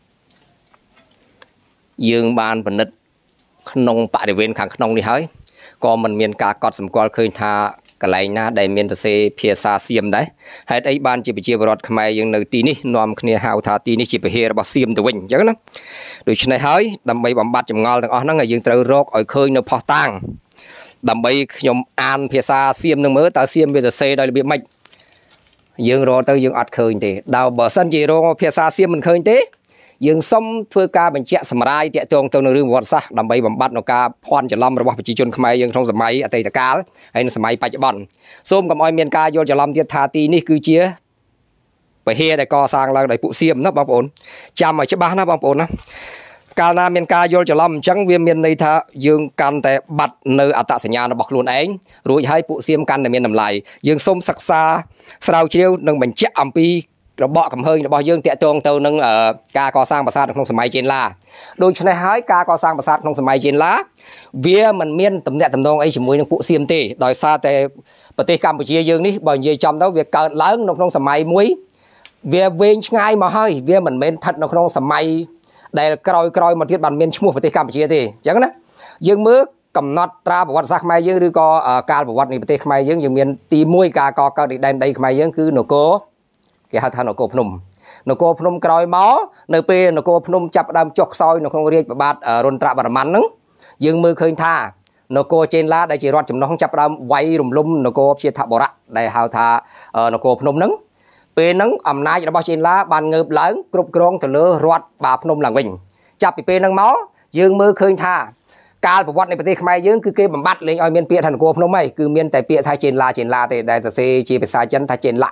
Speaker 1: យើងបានពិនិត្យក្នុងបរិវេណខាងក្នុងនេះហើយក៏មិនមានការកត់សម្គាល់ឃើញថាកន្លែងណាដែលមានសរសេរភាសាសៀមដែរហេតុអីបានជាប្រជាពលរដ្ឋខ្មែរយើងនៅទីនេះនាំគ្នាហៅថាទីនេះជាពហិរបស់សៀមទៅវិញអញ្ចឹងណាដូច្នេះហើយដើម្បីបំបត្តិចម្ងល់ទាំងអស់ហ្នឹងយើងត្រូវរកឲ្យឃើញនៅផុសតាងដើម្បីខ្ញុំអានភាសាសៀមនឹងមើលតើសៀមវាសរសេរដោយរបៀបម៉េចយើងរកទៅយើងអត់ឃើញទេដល់បើសិនជារកភាសាសៀមមិនឃើញទេយើងសុំធ្វើការបញ្ជាក់សម្រាយតាក់ទងទៅនឹងរឿងប្រវត្តិសាស្ត្រដើម្បីបំបត្តិនៅការភ័ន្តច្រឡំរបស់ប្រជាជនខ្មែរយើងក្នុងសម័យអតីតកាលហើយនៅសម័យបច្ចុប្បន្នសូមកុំឲ្យមានការយល់ច្រឡំទៀតថាទីនេះគឺជាពហិដែលកសាងឡើងដោយពួកសៀមណាបងប្អូនចាំឲ្យច្បាស់ណាបងប្អូនណាកាលណាមានការយល់ច្រឡំអញ្ចឹងវាមានន័យថាយើងកាន់តែបាត់នៅអត្តសញ្ញាណរបស់ខ្លួនឯងរួចហើយពួកសៀមកាន់តែមានតម្លៃយើងសូមសិក្សាស្រាវជ្រាវនិងបញ្ជាក់អំពីរបបកំហើញរបស់យើងតាក់ទងទៅនឹងការកសាងប្រាសាទក្នុងសម័យចេនឡាដូច្នេះហើយការកសាងប្រាសាទក្នុងសម័យចេនឡាវាមិនមានទំនាក់ទំនងអីជាមួយនឹងពួកសៀមទេដោយសារតែប្រទេសកម្ពុជាយើងនេះបើនិយាយចំទៅវាកើតឡើងនៅក្នុងសម័យមួយវាវែងឆ្ងាយមកហើយវាមិនមែនស្ថិតនៅក្នុងសម័យដែលក្រោយមកទៀតបានមានឈ្មោះប្រទេសកម្ពុជាទេអញ្ចឹងណាយើងមើលកំណត់ត្រាប្រវត្តិសាស្ត្រខ្មែរយើងឬក៏កាលប្រវត្តិនៃប្រទេសខ្មែរយើងមានទី1ការកកើតនៃដែនដីខ្មែរយើងគឺនគរគេហៅថានគរភ្នំក្រោយមកនៅពេលនគរភ្នំចាប់ផ្ដើមចុះខ្សោយនៅក្នុងរាជប្របាទរុនត្រវរ្ម័នហ្នឹងយើងមើលឃើញថានគរចេនឡាដែលជារដ្ឋចំណុះចាប់ផ្ដើមវាយរំលំនគរព្យាធបរៈដែលហៅថានគរភ្នំហ្នឹងពេលហ្នឹងអំណាចរបស់ចេនឡាបានងើបឡើងគ្រប់គ្រងទៅលើរដ្ឋបាភ្នំឡើងវិញចាប់ពីពេលហ្នឹងមកយើងមើលឃើញថាកាលប្រវត្តិនៃប្រទេសខ្មែរយើងគឺគេបំបត្តិលេងឲ្យមានពាក្យថានគរភ្នំហើយគឺមានតែពាក្យថាចេនឡាទេដែលសរសេរជាភាសាចិនថាចេនឡា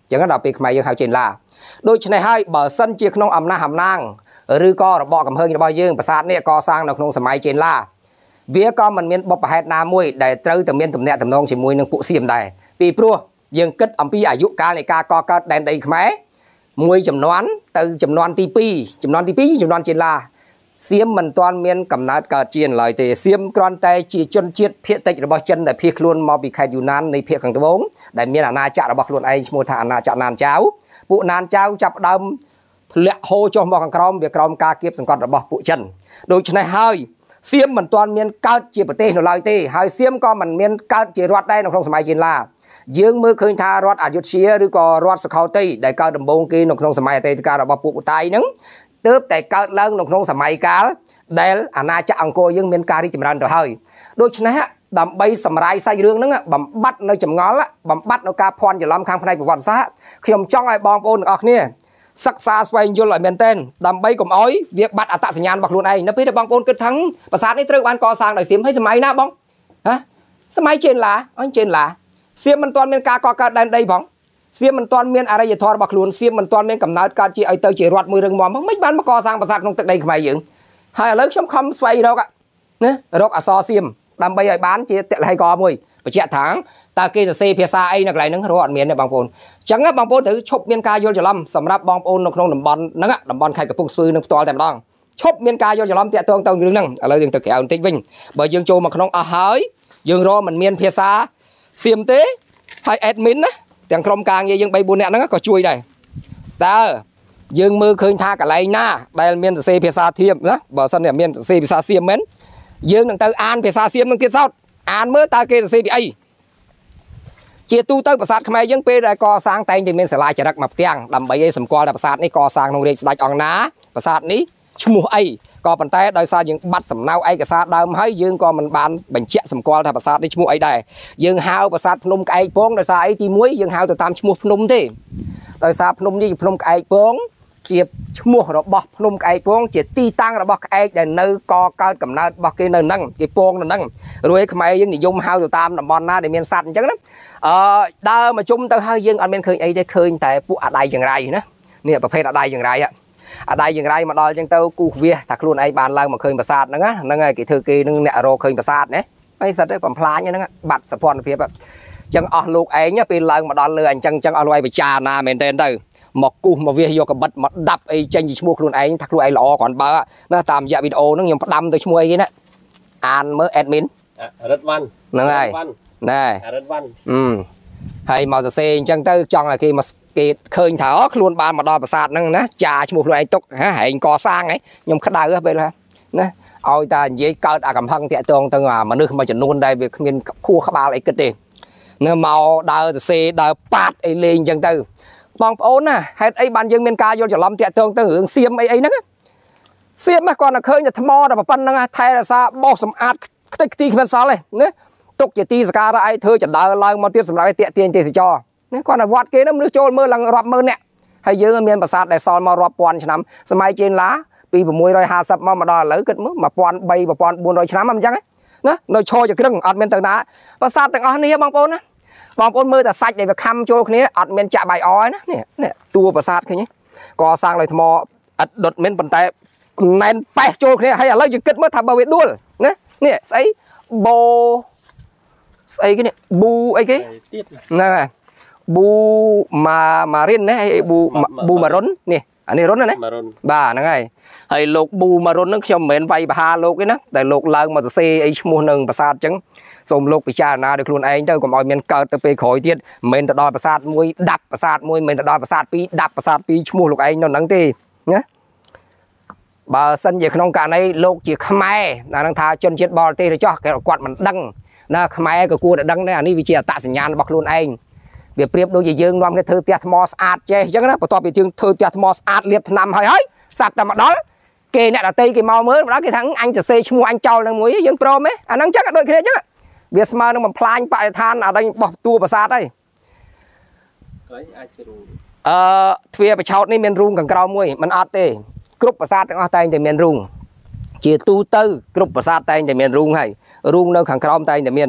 Speaker 1: ចឹងដល់ពេលខ្មែរយើងហៅចេនឡាដូច្នេះហើយបើសិនជាក្នុងអំណះអំណាងឬក៏របបកំហើញរបស់យើងប្រាសាទនេះកសាងនៅក្នុងសម័យចេនឡាវាក៏មិនមានបុព្វហេតុណាមួយដែលត្រូវតែមានទំនាក់ទំនងជាមួយនឹងពួកសៀមដែរពីព្រោះយើងគិតអំពីអាយុកាលនៃការកកើតដែនដីខ្មែរមួយចំនួនទៅចំនួនទី2ចំនួនទី2ចំនួនចេនឡាសៀមមិនទាន់មានកំណើតកើតជាឡើយទេសៀមគ្រាន់តែជាជនជាតិភាគតិចរបស់ចិនដែលភៀសខ្លួនមកពីខេត្តយូណាននៃភាគខាងត្បូងដែលមានអាណាចក្ររបស់ខ្លួនឯងឈ្មោះថាអាណាចក្រណានចៅពួកណានចៅចាប់ដើមធ្លាក់ហូរចុះមកខាងក្រោមវាក្រោមការគៀបសង្កត់របស់ពួកចិនដូច្នេះហើយសៀមមិនទាន់មានកើតជាប្រទេសនៅឡើយទេហើយសៀមក៏មិនមានកើតជារដ្ឋដែរនៅក្នុងសម័យចេនឡាយើងមើលឃើញថារដ្ឋអយុធ្យាឬក៏រដ្ឋសុខោទ័យដែលកើតដំបូងគេនៅក្នុងសម័យអតីតកាលរបស់ពួកតៃហ្នឹងទើបតែកើតឡើងនៅក្នុងសម័យកាលដែលអាណាចក្រអង្គរយើងមានការរីកចម្រើនទៅហើយដូច្នេះដើម្បីសម្រាយសាច់រឿងហ្នឹងបំបត្តិនៅចម្ងល់បំបត្តិនៅការភ័ន្តច្រឡំខាងផ្នែកប្រវត្តិសាស្ត្រខ្ញុំចង់ឲ្យបងប្អូនទាំងអស់គ្នាសិក្សាស្វែងយល់ឲ្យមែនទែនដើម្បីកុំឲ្យវាបាត់អត្តសញ្ញាណរបស់ខ្លួនឯងនៅពេលដែលបងប្អូនគិតថាប្រាសាទនេះត្រូវបានកសាងដោយសៀមហើយសម័យណាបងហ៎សម័យចេនឡាអញចេនឡាសៀមមិនទាន់មានការកកើតដែនដីផងសៀមមិនទាន់មានអរិយធម៌របស់ខ្លួនសៀមមិនទាន់មានកំណើតកើតជាឲ្យទៅជារដ្ឋមួយរឹងមាំមិនបានមកកសាងប្រាសាទក្នុងទឹកដីខ្មែរយើងហើយឥឡូវខ្ញុំខំស្វែងរកណារកអក្សរសៀមដើម្បីឲ្យបានជាតលហេកមួយបញ្ជាក់ថាតើគេសរសេរភាសាអីនៅកន្លែងហ្នឹងរកអត់មានទេបងប្អូនអញ្ចឹងបងប្អូនត្រូវឈប់មានការយល់ច្រឡំសម្រាប់បងប្អូននៅក្នុងតំបន់ហ្នឹងតំបន់ខេត្តកំពង់ស្ពឺនឹងផ្ទាល់តែម្ដងឈប់មានការយល់ច្រឡំតាក់ទងទៅរឿងហ្នឹងឥឡូវយើងទៅក្រៅបន្តិចវិញបើយើងចូលមកក្នុងអស់ហើយយើងរកមិនមានភាសាសៀមទេហើយ admin ណាទាំងក្រុមការងារយើង3 4នាក់ហ្នឹងក៏ជួយដែរតើយើងមើលឃើញថាកន្លែងណាដែលមានសរសេរភាសាធៀបណាបើសិនតែមានសរសេរភាសាសៀមមែនយើងនឹងទៅអានភាសាសៀមនឹងទៀតសោតអានមើលតើគេសរសេរពីអីជាទូទៅប្រាសាទខ្មែរយើងពេលដែលកសាងតែងតែមានសាលាចរិកមកផ្ទាំងដើម្បីឲ្យសម្គាល់ថាប្រាសាទនេះកសាងក្នុងរាជស្ដេចអង្គណាប្រាសាទនេះឈ្មោះអីក៏ប៉ុន្តែដោយសារយើងបាត់សំណៅឯកសារដើមហើយយើងក៏មិនបានបញ្ជាក់សម្គាល់ថាប្រាសាទនេះឈ្មោះអីដែរយើងហៅប្រាសាទភ្នំក្អែកពងដោយសារអីទី1យើងហៅទៅតាមឈ្មោះភ្នំទេដោយសារភ្នំនេះជាភ្នំក្អែកពងជាឈ្មោះរបស់ភ្នំក្អែកពងជាទីតាំងរបស់ក្អែកដែលនៅកកើតកំណើតរបស់គេនៅហ្នឹងគេពងនៅហ្នឹងរួចខ្មែរយើងនិយមហៅទៅតាមតំបន់ណាដែលមានសត្វអញ្ចឹងណាដើរមកជុំទៅហើយយើងអត់មានឃើញអីទេឃើញតែពួកអាដៃចង្រៃណានេះប្រភេទអាដៃចង្រៃអាដៃចង្រៃមកដល់អញ្ចឹងទៅគូសវាសថាខ្លួនឯងបានឡើងមកឃើញប្រាសាទហ្នឹងហ្នឹងហើយគេធ្វើគេនឹងអ្នករកឃើញប្រាសាទណាហើយសិតទៅបំផ្លាញហ្នឹងបាត់សភនភាពអញ្ចឹងអស់លោកឯងពេលឡើងមកដល់លើអញ្ចឹងអស់លោកឯងពិចារណាមែនទែនទៅមកគូសមកវាយកកបិតមកដាប់អីចេញពីឈ្មោះខ្លួនឯងថាខ្លួនឯងល្អគ្រាន់បើណាតាមរយៈវីដេអូហ្នឹងខ្ញុំផ្ដាំទៅឈ្មោះអីគេណាអានមើល admin
Speaker 2: រិទ្ធវ៉ាន់
Speaker 1: ហ្នឹងហើយណែ
Speaker 2: រិទ្ធវ៉ាន់
Speaker 1: ហើយមកសរសេរអញ្ចឹងទៅចង់ឲ្យគេមកគេឃើញថាខ្លួនបានមកដល់ប្រាសាទហ្នឹងណាចាឈ្មោះខ្លួនឯងទុកហែងកសាងខ្ញុំក្តៅពេលណាឲ្យតានិយាយកើតអាកំហឹងតាក់ទងទៅអាមនុស្សមួយចំនួនដែលវាគ្មានខួរក្បាលអីគិតទេនៅមកដើរសរសេរដើរប៉ាតអីលេងអញ្ចឹងទៅបងប្អូនណាហេតុអីបានយើងមានការយល់ច្រឡំតាក់ទងទៅរឿងសៀមអីហ្នឹងសៀមគាត់តែឃើញតែថ្មតែប៉ុណ្្នឹងថែរក្សាបោសសម្អាតខ្ទេចខ្ទីគ្មានសល់ទេណាទុកជាទីសក្ការៈអីធ្វើចដើឡើងមកទៀតសម្រាប់ឲ្យតាក់ទាញទេសចរណាគាត់តែវត្តគេហ្នឹងមនុស្សចូលមើលឡើងរាប់ម៉ឺននាក់ហើយយើងមានប្រាសាទដែលសល់មករាប់ពាន់ឆ្នាំសម័យចេនឡាពី650មកដល់ឥឡូវគិតមើល1300 1400ឆ្នាំអញ្ចឹងណានៅឈរជាគ្រឹងអត់មានទៅណាប្រាសាទទាំងអស់នេះបងប្អូនណាបងប្អូនមើលតែសាច់ដែលវាខំចូលគ្នាអត់មានចាក់បាយអណានេះតួប្រាសាទឃើញកសាងដោយថ្មឥតដុតមិនប៉ុន្តែណែនប៉េះចូលគ្នាហើយឥឡូវយើងគិតមើលថាបើវាដួលណានេះស្អីបូស្អីគេនេះប៊ូអីគេហ្នឹងហើយប៊ូម៉ារីនណាហើយប៊ូម៉ារុននេះអានេះរុនណាបាទហ្នឹងហើយលោកប៊ូម៉ារុនហ្នឹងខ្ញុំមិនមែនវាយបហាលោកទេណាតែលោកឡើងមកសរសេរអីឈ្មោះនឹងប្រាសាទអញ្ចឹងសូមលោកពិចារណាដោយខ្លួនឯងទៅកុំឲ្យមានកើតទៅពេលក្រោយទៀតមិនមែនទៅដល់ប្រាសាទមួយដាប់ប្រាសាទមួយមិនមែនទៅដល់ប្រាសាទពីរដាប់ប្រាសាទពីរឈ្មោះលោកឯងនៅហ្នឹងទេណាបើសិនជាក្នុងករណីលោកជាខ្មែរណានឹងថាជនជាតិបរទេសទៅចោះគាត់មិនដឹងណាខ្មែរក៏គួរតែដឹងដែរអានេះវាជាអត្តសញ្ញាណរបស់ខ្លួនឯងវាប្រៀបដូចជាយើងនាំគ្នាធ្វើផ្ទះថ្មស្អាតចេះអញ្ចឹងណាបន្ទាប់ពីយើងធ្វើផ្ទះថ្មស្អាតលាបថ្នាំហើយសាប់តែមកដល់គេអ្នកដតីគេមកមើលម្ដងគេថាអញទៅសេឈ្មោះអញចោលនឹងមួយយើងព្រមទេអាហ្នឹងអញ្ចឹងដូចគ្នាអញ្ចឹងវាស្មើនឹងបំផ្លាញបរិស្ថានអាដេញបោះតួប្រាសាទហើយអាចជារូងទ្វារបឆោតនេះមានរូងខាងក្រោមមួយមិនអត់ទេគ្រប់ប្រាសាទទាំងអស់តែងតែមានរូងជាទូទៅគ្រប់ប្រាសាទតែងតែមានរូងហើយរូងនៅខាងក្រោមតែងតែមាន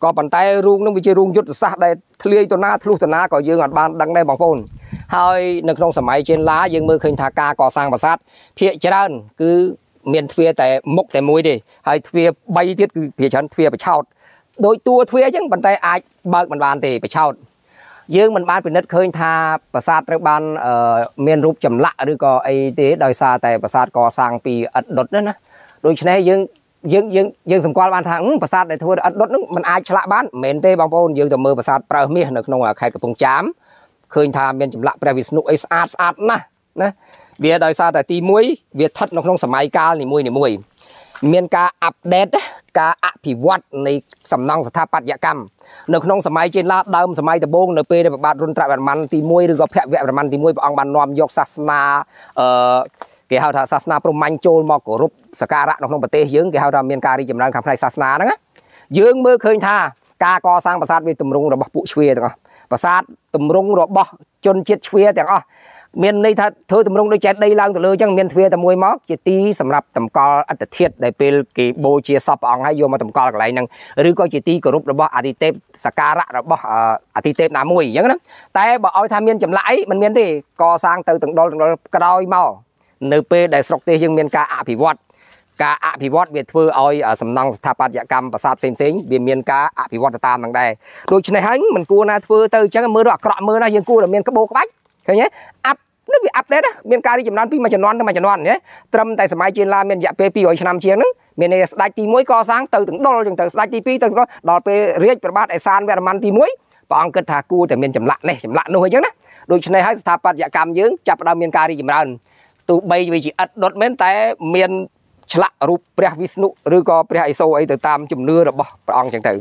Speaker 1: ก็ปันไตรุงนึกวิจิรุงยุทธศาสตร์ได้ทะเลตัวหน้าทะลุตัวหน้าก็ยืงอัดบานดังได้บางคนให้ในครองสมัยเจนล้ายังมือเคยทากาก่อสร้างปราสาทเพียจรันคือเมียนเทียแต่มกแต่มวยดิให้เทียใบทิศคือเพียฉันเทียไปเช่าโดยตัวเทียจังปันไตอายเบิกมันบานตีไปเช่ายืงมันบานเป็นนัดเคยทาปราสาทระบานเมียนรูปจำละหรือก็ไอเตะโดยซาแต่ปราสาทก่อสร้างปีอัดดดนั่นนะโดยเฉพาะยังสมควรบานทางปราสาทในทัวร์อัดดดนั้นมันอายฉละบ้านเมนเต้บางปนยังแต่มือปราสาทเปล่าเมียในขนมไข่กระพงจามเคยทาเมียนจำละประวิษณุไอสะอาดนะเบียโดยซาแต่ตีมวยเบียทัดในขนมสมัยกาลนี่มวยเมียนการอัปเดตการอภิวัตในสำนักสถาปัตยกรรมในขนมสมัยเจนลาดำสมัยตะบงในปีในบาทรุนตระมันตีมวยหรือก็แพะแวะประมันตีมวยองบันนอมยกศาสนาเกี่ยวกับศาสนาพรหมันโจลมอกรุปสการะในขนมประเทศยืงเกี่ยวกับเมียนการีจำนวนคำในศาสนานะยืงเมื่อเคยท่าการก่อสร้างปราสาทวิตุมรงระบบปุชเวียต่างปราสาทตุมรงระบบจนเจ็ดเวียต่างเมียนในถ้าเธอตุมรงโดยเจ็ดได้ล่างตัวเลยจังเมียนเวียตะมวยมอกจะตีสำหรับตำกออัตเทียดได้เป็นกีโบเชียซับองให้โยมาตำกออะไรนั่งหรือก็จะตีกรุประบบอธิเทพสการะระบบอธิเทพนามวยอย่างนั้นแต่บอกเอาทำเมียนจำไหลมันเมียนที่ก่อสร้างตึงโดนกระดอยเมาในปีได้สกเตยังเมียนการอภิวัตการอภิวัตเบียดเพื่อเอาสำนักสถาปัตยกรรมปราสาทเซ็งเบียดเมียนการอภิวัตตามต่างใดโดยเฉพาะมันกูนะเพื่อเตอจังมือรักกระมือนะยังกูแต่เมียนกระโบกบักเห็นไหมนึกว่าอัปเดตนะเมียนการที่จำนวนพี่มาจำนวนตั้งมาจำนวนเนี่ยตรมแต่สมัยเจนลาเมียนยาเปปีอ่อยชนามเชียงนึงเมียนในสไลด์ตีมวยก่อสร้างตื่นถึงโดนจนถึงสไลด์ตีปีตื่นดอลไปเรียกประบาดไอซานเวรมันตีมวยปองเกิดถากูแต่เมียนจำละเนี่ยจำละนู่นยังนะโดยในให้สถาปัตยกรรมยืงจับดาวเมียนการที่จำนวนตัวใบวิจิอัดดดเม้นแต่เมียนฉละรูปพระวิษณุหรือก็พระไอโซไอตัวตามจุ่มเนื้อระบบปองจังถือ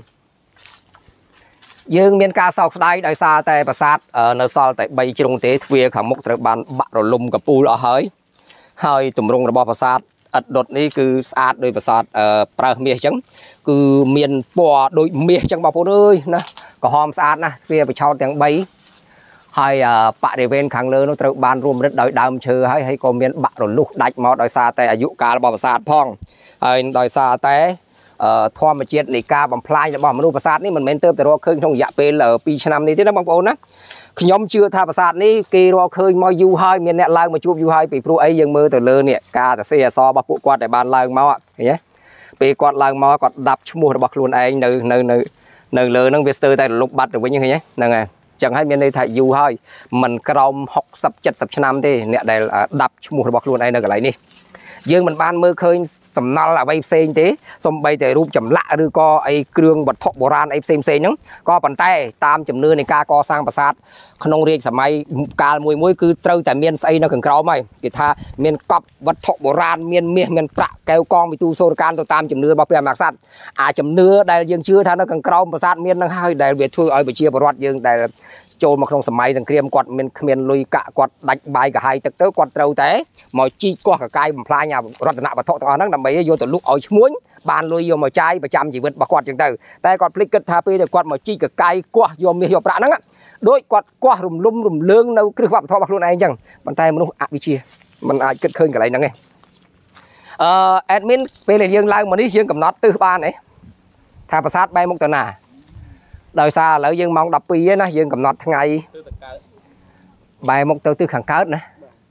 Speaker 1: ยืงเมียนการสอบได้โดยซาแต่ประสาทในซอลแต่ใบจงเตะเวียขังมุกตะบันบะรลุมกับปูเอาเฮ้ยตุ่มรงระบบประสาทอัดดดนี้คือสะอาดโดยประสาทปลาเมียจังคือเมียนปอโดยเมียจังบอกพูดเลยนะก็หอมสะอาดนะเวียไปชาวแต่งใบให้ปะเดเวนขังเลยนุตระบันรวมฤทธิ์โดยดำเชื่อให้ก็เมียนบะรลุดัดมอโดยซาแต่อายุการระบบประสาทพ่องโดยซาแต่ทอมาเจียดในกาบำพลายบอกมนุษย์ประสาทนี่มันเมนเติมแต่รอเคยทงยะเป็นปีชนำนี้ที่นั่นบางปนนะขยมเชื่อท่าประสาทนี้กีรอเคยมาอยู่ให้เมียนเนี่ยลางมาจูบอยู่ให้ปีพรุ่ไอ้ยังมือแต่เลยเนี่ยกาแต่เสียซอบปุกวาดแต่บานลางมาอ่ะเห็นไหมปีกวาดลางมากอดดับชั่วโมงระบบลุนไอ้เนยเลยนั่งเวสเตอร์แต่ลุกบัตรแต่วันยังไงนั่งไงจังให้เมียนในไทยอยู่ให้มันกระดม60-70 ชนำที่เนี่ยได้ดับชั่วโมงระบบลุนไอ้เนยอะไรนี่ยืงมันบานมือเคยสำนักอะไรเซนเต้สมใบแต่รูปจำละหรือก็ไอเครื่องบัตรทบโบราณไอเซนนั้นก็ปันแต่ตามจำเนื้อในการก่อสร้างปราสาทขนมเรียกสมัยการมวยคือเติมแต่เมียนไซนักขังเกาไม่กิท่าเมียนกอบวัตถุโบราณเมียนประแก้วกองไปตูโซลการตัวตามจำเนื้อบอกเปลี่ยนหมากสัตว์จำเนื้อได้ยังเชื่อท่านนักขังเกาปราสาทเมียนนั่งให้ได้เวียดช่วยเอาไปเชียร์ประวัติยังได้โจมมาក្នុងសម័យសង្គ្រាមគាត់មានលុយកាក់គាត់ដាច់បាយកាហាយទឹកទៅគាត់ត្រូវតែមកជីកកោះកកាយបំផ្លាញរតនវត្ថុទាំងអស់ហ្នឹងដើម្បីយកទៅលុកឲ្យឈ្មួញបានលុយយកមកចាយប្រចាំជីវិតរបស់គាត់ចឹងទៅតែគាត់ភ្លេចគិតថាពេលដែលគាត់មកជីកកកាយកោះយកមាសយកប្រាក់ហ្នឹងដូចគាត់កោះរំលំរំលើងនៅគ្រឹះវប្បធម៌របស់ខ្លួនឯងចឹងប៉ុន្តែមនុស្សអវិជ្ជាមិនអាចគិតឃើញកន្លែងហ្នឹងទេអេដមីនពេលដែលយើងឡើងមកនេះយើងកំណត់ទិសបានទេថាប្រាសាទបែរមុខទៅណាโดยซาแล้วยังมองดับปีนะยังกำหนดไงใบมกตัวตื้อขังเกิดนะ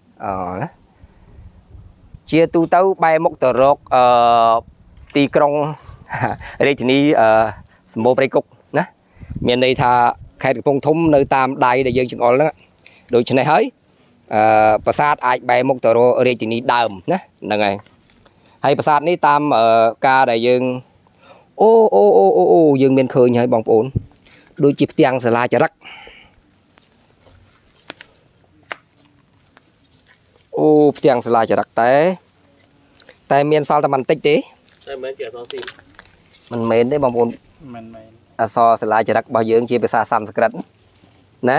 Speaker 1: เชียตูเต้าใบมกตัวรกตีกรงเรื่องนี้สมบูรณ์ไปกุกนะเมียนในท่าใครพงทุ่มในตามใดได้ยังจึงอ่อนแล้วโดยเฉพาะเฮ้ยประสาทไอใบมกตัวเรื่องนี้ดำนะยังไงให้ประสาทนี้ตามกาได้ยังโอ้ยังเมียนเคยให้บองปูนโดยจิบเตียงสลาจะรักโอ้เตียงสลาจะรักแต่เมียนซอลแต่มันติ๊กดิแต่เมียนเกี่ยวซอซีมันเมียนได้บางคนซอสลาจะรักบ่าวยืงชีไปซาซัมสกัดนะ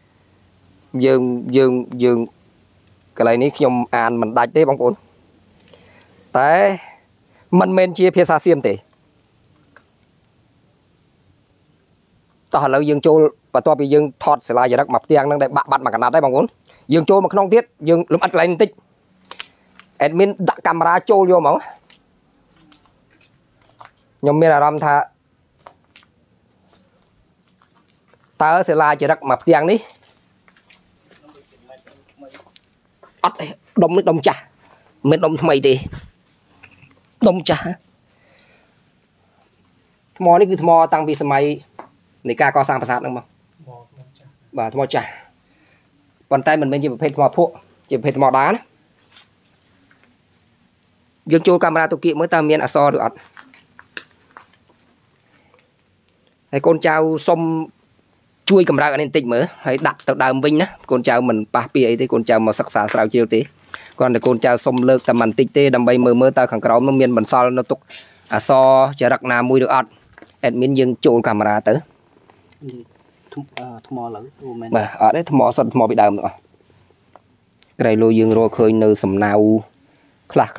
Speaker 1: ยืงcái này ní nhomอ่านมันได้เต้บางคนแต่มันเมียนชีเพียซาเซียมเต้ต่อเรายังโจปัตตานียังทอดสลายจะรักหมับเตียงนั่งได้บัดมาขนาดได้บางคนยังโจมาขนมเทียดยังลุมอัดไหลนิดแอดมินดักกำราโจโยมั้งยมมีอารมณ์ท่า tớ sẽ là chỉ rắc mập tiếng đi ắt đông chả mệt đông thay thì đông chả mò này cứ mò tăng vì sớm mai này ca co sang phát không bà mò chả còn tay mình chỉ phải mò phụ chỉ phải mò đá dương châu camera tôi kiện mới ta miền so được hay con trao xông chui cầm ra nên tịnh mới hãy đặt từ đàm vinh á con trao mình ba pi ấy thì con trao mà sắc sảo sao chiêu tí còn để con trao xông lơ tầm mình tịnh tê đầm bay mơ ta khẳng cáo nó miền mình so nó tục so chờ đặt nào mui được ăn admin dương châu camera tới ở đấy thmò bị đàm nữa cái này lôi dương rồi khơi nơi sầm nào khla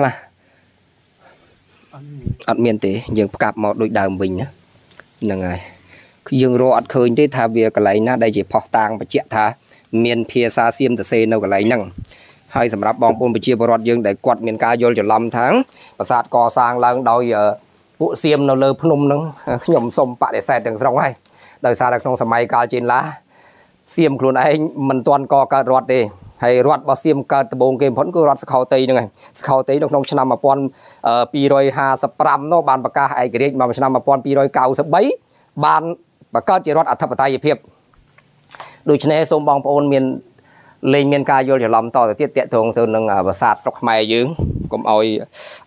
Speaker 1: ăn miền tế dương cặp một đôi đàm vinh á là ngày dương rồi ăn khơi thế thà việc cái này na đây chỉ phò tang và chẹt thà miền phía xa xiêm từ xe đâu cái này năng hay sầm rạp bong bồn bị chia bờ dương để quạt miền ca vô cho 5 tháng và sát co sang lần đôi bộ xiêm nó lơ phun nó nhom sông bạ để xe đường rong hay đời xa được trong sầm mai ca trên lá xiêm luôn anh mình toàn co ca rọt đi hay rọt bao xiêm ca từ bồn game vẫn cứ rọt khâu tây nữa này khâu tây trong năm mà pon pi rồi hà sập ram nó bàn bạc ca hay cái mà năm mà pon pi rồi cao sập bấy bàn bạc ca chỉ rọt ở thập tay hiệp đôi chân sông bong pon miền lên miền ca vô để làm to tiết tiện thường từ nâng và sạt sọc mày dưỡng cũng oi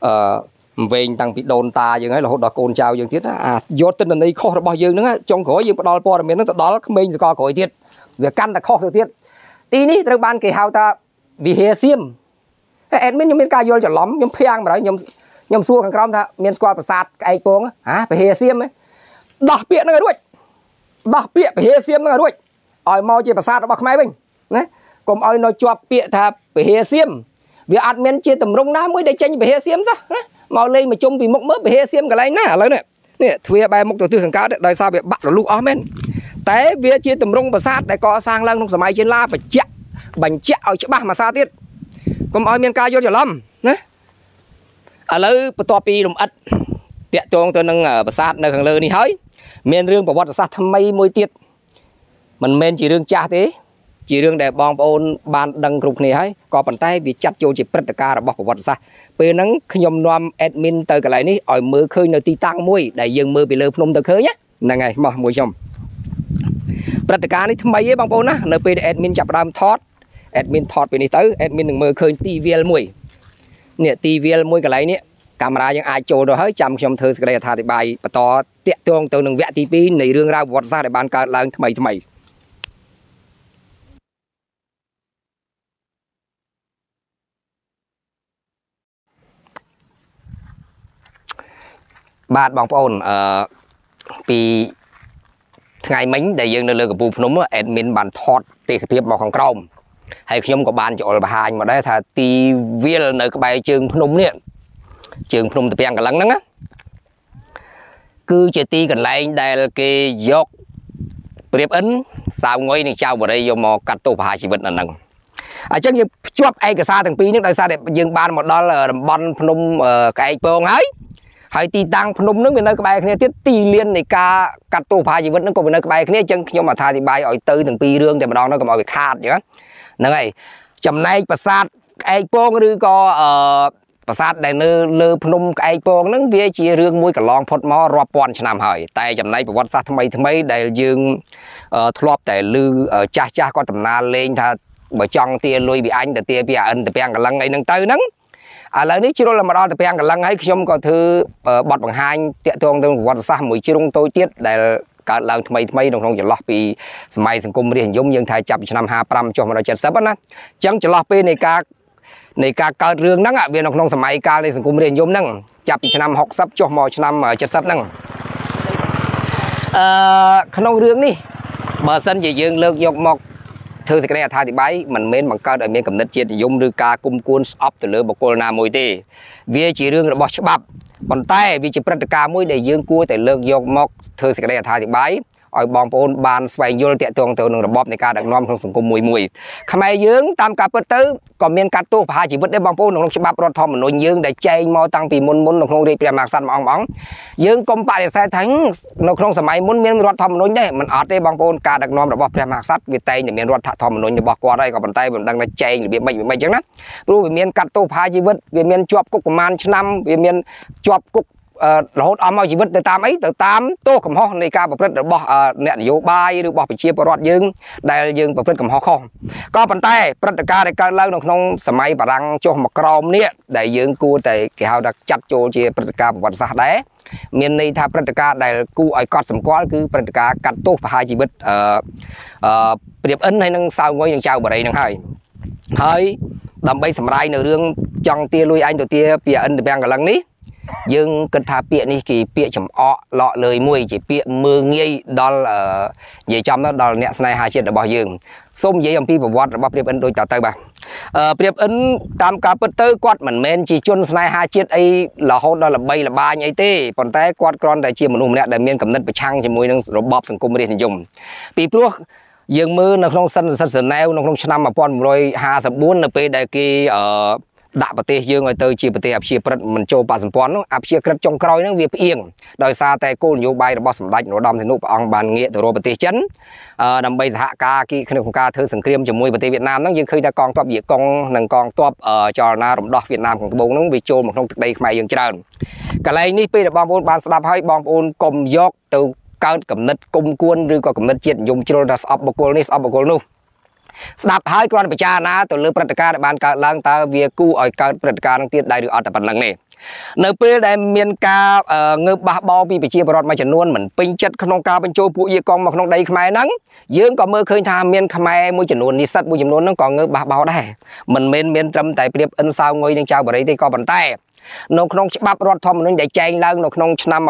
Speaker 1: về tăng bị đồn ta dương ấy là hốt đỏ côn trào dương tiết vô tin là đây kho bao dương nữa trong khỏi dương đo po là miền nó đó mình co khỏi tiết việc căn là kho thời tiết tí ní từ ban kỳ hào ta vì hè xiêm admin nhóm miền ca vô cho lắm nhóm phiang mà đấy nhóm xua càng crom ta miền squad và sạt cái cuống hả phải hè xiêm ấy đặc biệt nó đuổi đặc biệt phải hè xiêm nó đuổi ỏi mau chỉ và sạt nó bạc máy mình đấy còn ỏi nó cho bịa thà phải hè xiêm vì admin chia tầm rong ná mới để tranh phải hè xiêm sao mau lên mà chung vì mốc mớp phải hè xiêm cái này nè lấy này nè thuê bài mốc đầu tư hàng cao đấy đời sao bị bắt được lúc ó men té vía chia tầm rong và sát để co sang lăng trong sớm mai trên la phải chẹt bánh chẹt ở chỗ ba mà xa tiết còn ỏi miền ca vô cho lắm nè ở lư to pi lùm ất tiệt tuồng tôi nâng ở sát nơi hàng lư đi hơi miền riêng bảo vật sát thâm mây môi tiết mình men chỉ riêng cha thế chỉ riêng để bong ôn ban đăng group này hay có bàn tay vì chặt vô chỉ bật ca là bảo vật sátពេលហ្នឹងខ្ញុំនាំ admin ទៅកន្លែងនេះឲ្យមើលឃើញនៅទីតាំងមួយដែលយើងមើលពីលើភ្នំទៅឃើញហ្នឹងហើយមកមួយខ្ញុំព្រឹត្តិការណ៍នេះថ្មីទេបងប្អូនណានៅពេល admin ចាប់ផ្ដើមថត admin ថតពេលនេះទៅ admin នឹងមើលឃើញទីវាលមួយនេះទីវាលមួយកន្លែងនេះកាមេរ៉ាយើងអាចចូលទៅហើយចាំខ្ញុំធ្វើសេចក្តីអត្ថាធិប្បាយបន្តតាក់ទងទៅនឹងវគ្គទី2នៃរឿងរ៉ាវប្រវត្តិសាស្ត្រដែលបានកើតឡើងថ្មីបាទបងប្អូនពីថ្ងៃមិញដែលយើងនៅលើកំពូលភ្នំ admin បានថតទេសភាពមកខាងក្រោមហើយខ្ញុំក៏បានចូលបង្ហាញមកដែរថាទីវាលនៅក្បែរជើងភ្នំនេះជើងភ្នំតាពាំងកលឹងហ្នឹងគឺជាទីកន្លែងដែលគេយកព្រាបអិនសាវងុយនិងចៅបរិយយកមកកាត់ទោសប្រហារជីវិតនៅហ្នឹងអញ្ចឹងយើងភ្ជាប់ឯកសារទាំងពីរនេះដោយសារតែយើងបានមកដល់តំបន់ភ្នំក្អែកពងហើយទីតាំងភ្នំហ្នឹងវានៅក្បែរគ្នាទៀតទីលាននៃការកាត់ទោសប្រហារជីវិតហ្នឹងក៏វានៅក្បែរគ្នាអញ្ចឹងខ្ញុំអត្ថាធិប្បាយឲ្យទៅទាំងពីររឿងតែម្ដងហ្នឹងកុំឲ្យវាខាតអញ្ចឹងហ្នឹងហើយចំណែកប្រាសាទក្អែកពងឬក៏ប្រាសាទដែលនៅលើភ្នំក្អែកពងហ្នឹងវាជារឿងមួយកន្លងផុតមករាប់ពាន់ឆ្នាំហើយតែចំណែកប្រវត្តិសាស្ត្រថ្មីដែលយើងធ្លាប់តែឮចាស់គាត់ដំណាលលេងថាបើចង់ទាលុយពីអញទៅទាពីអិនតាពាំងកលឹងអីហ្នឹងទៅហ្នឹងឥឡូវនេះជ្រុលមកដល់តាពាំងកលឹងហើយខ្ញុំក៏ធ្វើបទបង្ហាញតាក់ទងទៅប្រវត្តិសាស្ត្រមួយជ្រុងតូចទៀតដែលកើតឡើងថ្មីក្នុងចន្លោះពីសម័យសង្គមរាស្ត្រនិយមយើងថាចាប់ពីឆ្នាំ55ចុះមកដល់70ណាអញ្ចឹងចន្លោះពេលនៃការកើតរឿងហ្នឹងវានៅក្នុងសម័យកាលនៃសង្គមរាស្ត្រនិយមហ្នឹងចាប់ពីឆ្នាំ60ចុះមកឆ្នាំ70ហ្នឹងក្នុងរឿងនេះបើសិនជាយើងលើកយកមកធ្វើសេចក្តីអត្ថាធិប្បាយមិនមែនបង្កើតឲ្យមានគំនិតជាតិនិយមឬការគុំគួនស្អប់ទៅលើបុគ្គលណាមួយទេវាជារឿងរបស់ច្បាប់ប៉ុន្តែវាជាព្រឹត្តិការណ៍មួយដែលយើងគួរតែលើកយកមកធ្វើសេចក្តីអត្ថាធិប្បាយឲ្យបងប្អូនបានស្វែងយល់តាក់ទងទៅនឹងរបបនៃការដឹកនាំក្នុងសង្គមមួយខ្មែរយើងតាមការពិតទៅក៏មានកាត់ទោសប្រហារជីវិតដែរបងប្អូនក្នុងច្បាប់រដ្ឋធម្មនុញ្ញយើងដែលចែងមកតាំងពីមុននៅក្នុងរាជព្រះមហាក្សត្រមួយអង្គយើងកុំបដិសេធថានៅក្នុងសម័យមុនមានរដ្ឋធម្មនុញ្ញដែរមិនអត់ទេបងប្អូនការដឹកនាំរបស់ព្រះមហាក្សត្រវាតែងតែមានរដ្ឋធម្មនុញ្ញរបស់គាត់ហើយក៏ប៉ុន្តែមិនដឹងថាចែងរបៀបម៉េចអញ្ចឹងណាព្រោះវាមានកាត់ទោសប្រហារជីវិតវាមានជាប់គុកប្រមាណឆ្នាំវាមានជាប់គុករហូតអស់មកជីវិតទៅតាមអីទៅតាមទោសកំហុសនៃការប្រព្រឹត្តរបស់អ្នកនយោបាយឬរបស់ប្រជាពលរដ្ឋយើងដែលយើងប្រព្រឹត្តកំហុសខុសក៏ប៉ុន្តែព្រឹត្តិការណ៍ដែលកើតឡើងនៅក្នុងសម័យបារាំងចុះមកក្រោមនេះដែលយើងគួរតែគេហៅថាចាត់ចូលជាព្រឹត្តិការណ៍ប្រវត្តិសាស្ត្រដែរមានន័យថាព្រឹត្តិការណ៍ដែលគួរឲ្យកត់សម្គាល់គឺព្រឹត្តិការណ៍កាត់ទោសប្រហារជីវិតព្រាបអិនហើយនឹងសៅងុយនឹងចៅបរិយនឹងហើយដើម្បីសម្រាយនៅរឿងចង់ទាលុយអញទៅទាពីអិនទៅទាំងកលឹងនេះយើងគិតថាពាក្យនេះគេពាក្យចំអកលក់លើយមួយជាពាក្យមើងងាយដល់និយាយចំដល់អ្នកស្នេហាជាតិរបស់យើងសូមនិយាយអំពីប្រវត្តិរបស់ព្រាបអិនដូចតទៅបាទព្រាបអិនតាមការពិតទៅគាត់មិនមែនជាជនស្នេហាជាតិអីរហូតដល់ល្បីល្បាញអីទេប៉ុន្តែគាត់គ្រាន់តែជាមនុស្សម្នាក់ដែលមានគំនិតប្រឆាំងជាមួយនឹងរបបសង្គមរាស្ត្រនិយមពីព្រោះយើងមើលនៅក្នុងសន្និសីទហ្សឺណែវនៅក្នុងឆ្នាំ1954នៅពេលដែលគេដាក់ប្រទេសយើងឲ្យទៅជាប្រទេសអព្យាក្រឹតមិនចូលបកសម្ព័ន្ធនោះអព្យាក្រឹតចុងក្រោយហ្នឹងវាផ្អៀងដោយសារតែគោលនយោបាយរបស់សម្ដេចនរោត្តមសីហនុព្រះអង្គបានងាកទៅរកប្រទេសចិនដើម្បីសហការក្នុងការធ្វើសង្គ្រាមជាមួយប្រទេសវៀតណាមហ្នឹងយើងឃើញថាកងទ័ពវៀតកុងនិងកងទ័ពចលនារំដោះវៀតណាមខាងត្បូងហ្នឹងវាចូលមកក្នុងទឹកដីខ្មែរយើងច្រើនកន្លែងនេះពេលដែលបងប្អូនបានស្ដាប់ហើយបងប្អូនកុំយកទៅកើតគំនិតគុំគួនឬក៏គំនិតជាតិនិយមជ្រុលថាស្អប់បុគ្គលនេះស្អប់បុគ្គលនោះស្ដាប់ហើយគ្រាន់តែពិចារណាទៅលើព្រឹត្តិការណ៍ដែលបានកើតឡើងតើវាគួរឲ្យកើតព្រឹត្តិការណ៍នឹងទៀតដែរឬអត់តែប៉ុណ្្នឹងទេនៅពេលដែលមានការងើបបះបោពីប្រជាពលរដ្ឋមួយចំនួនមិនពេញចិត្តក្នុងការបញ្ចូលពួកយេកុងមកក្នុងដីខ្មែរហ្នឹងយើងក៏មើលឃើញថាមានខ្មែរមួយចំនួននិស្សិតមួយចំនួនហ្នឹងក៏ងើបបះបោដែរមិនមែនមានត្រឹមតែព្រាបអិនសៅងុយនឹងចៅបរិយទេក៏ប៉ុន្តែនៅក្នុងច្បាប់រដ្ឋធម្មនុញ្ញដែលចែងឡើងនៅក្នុងឆ្នាំ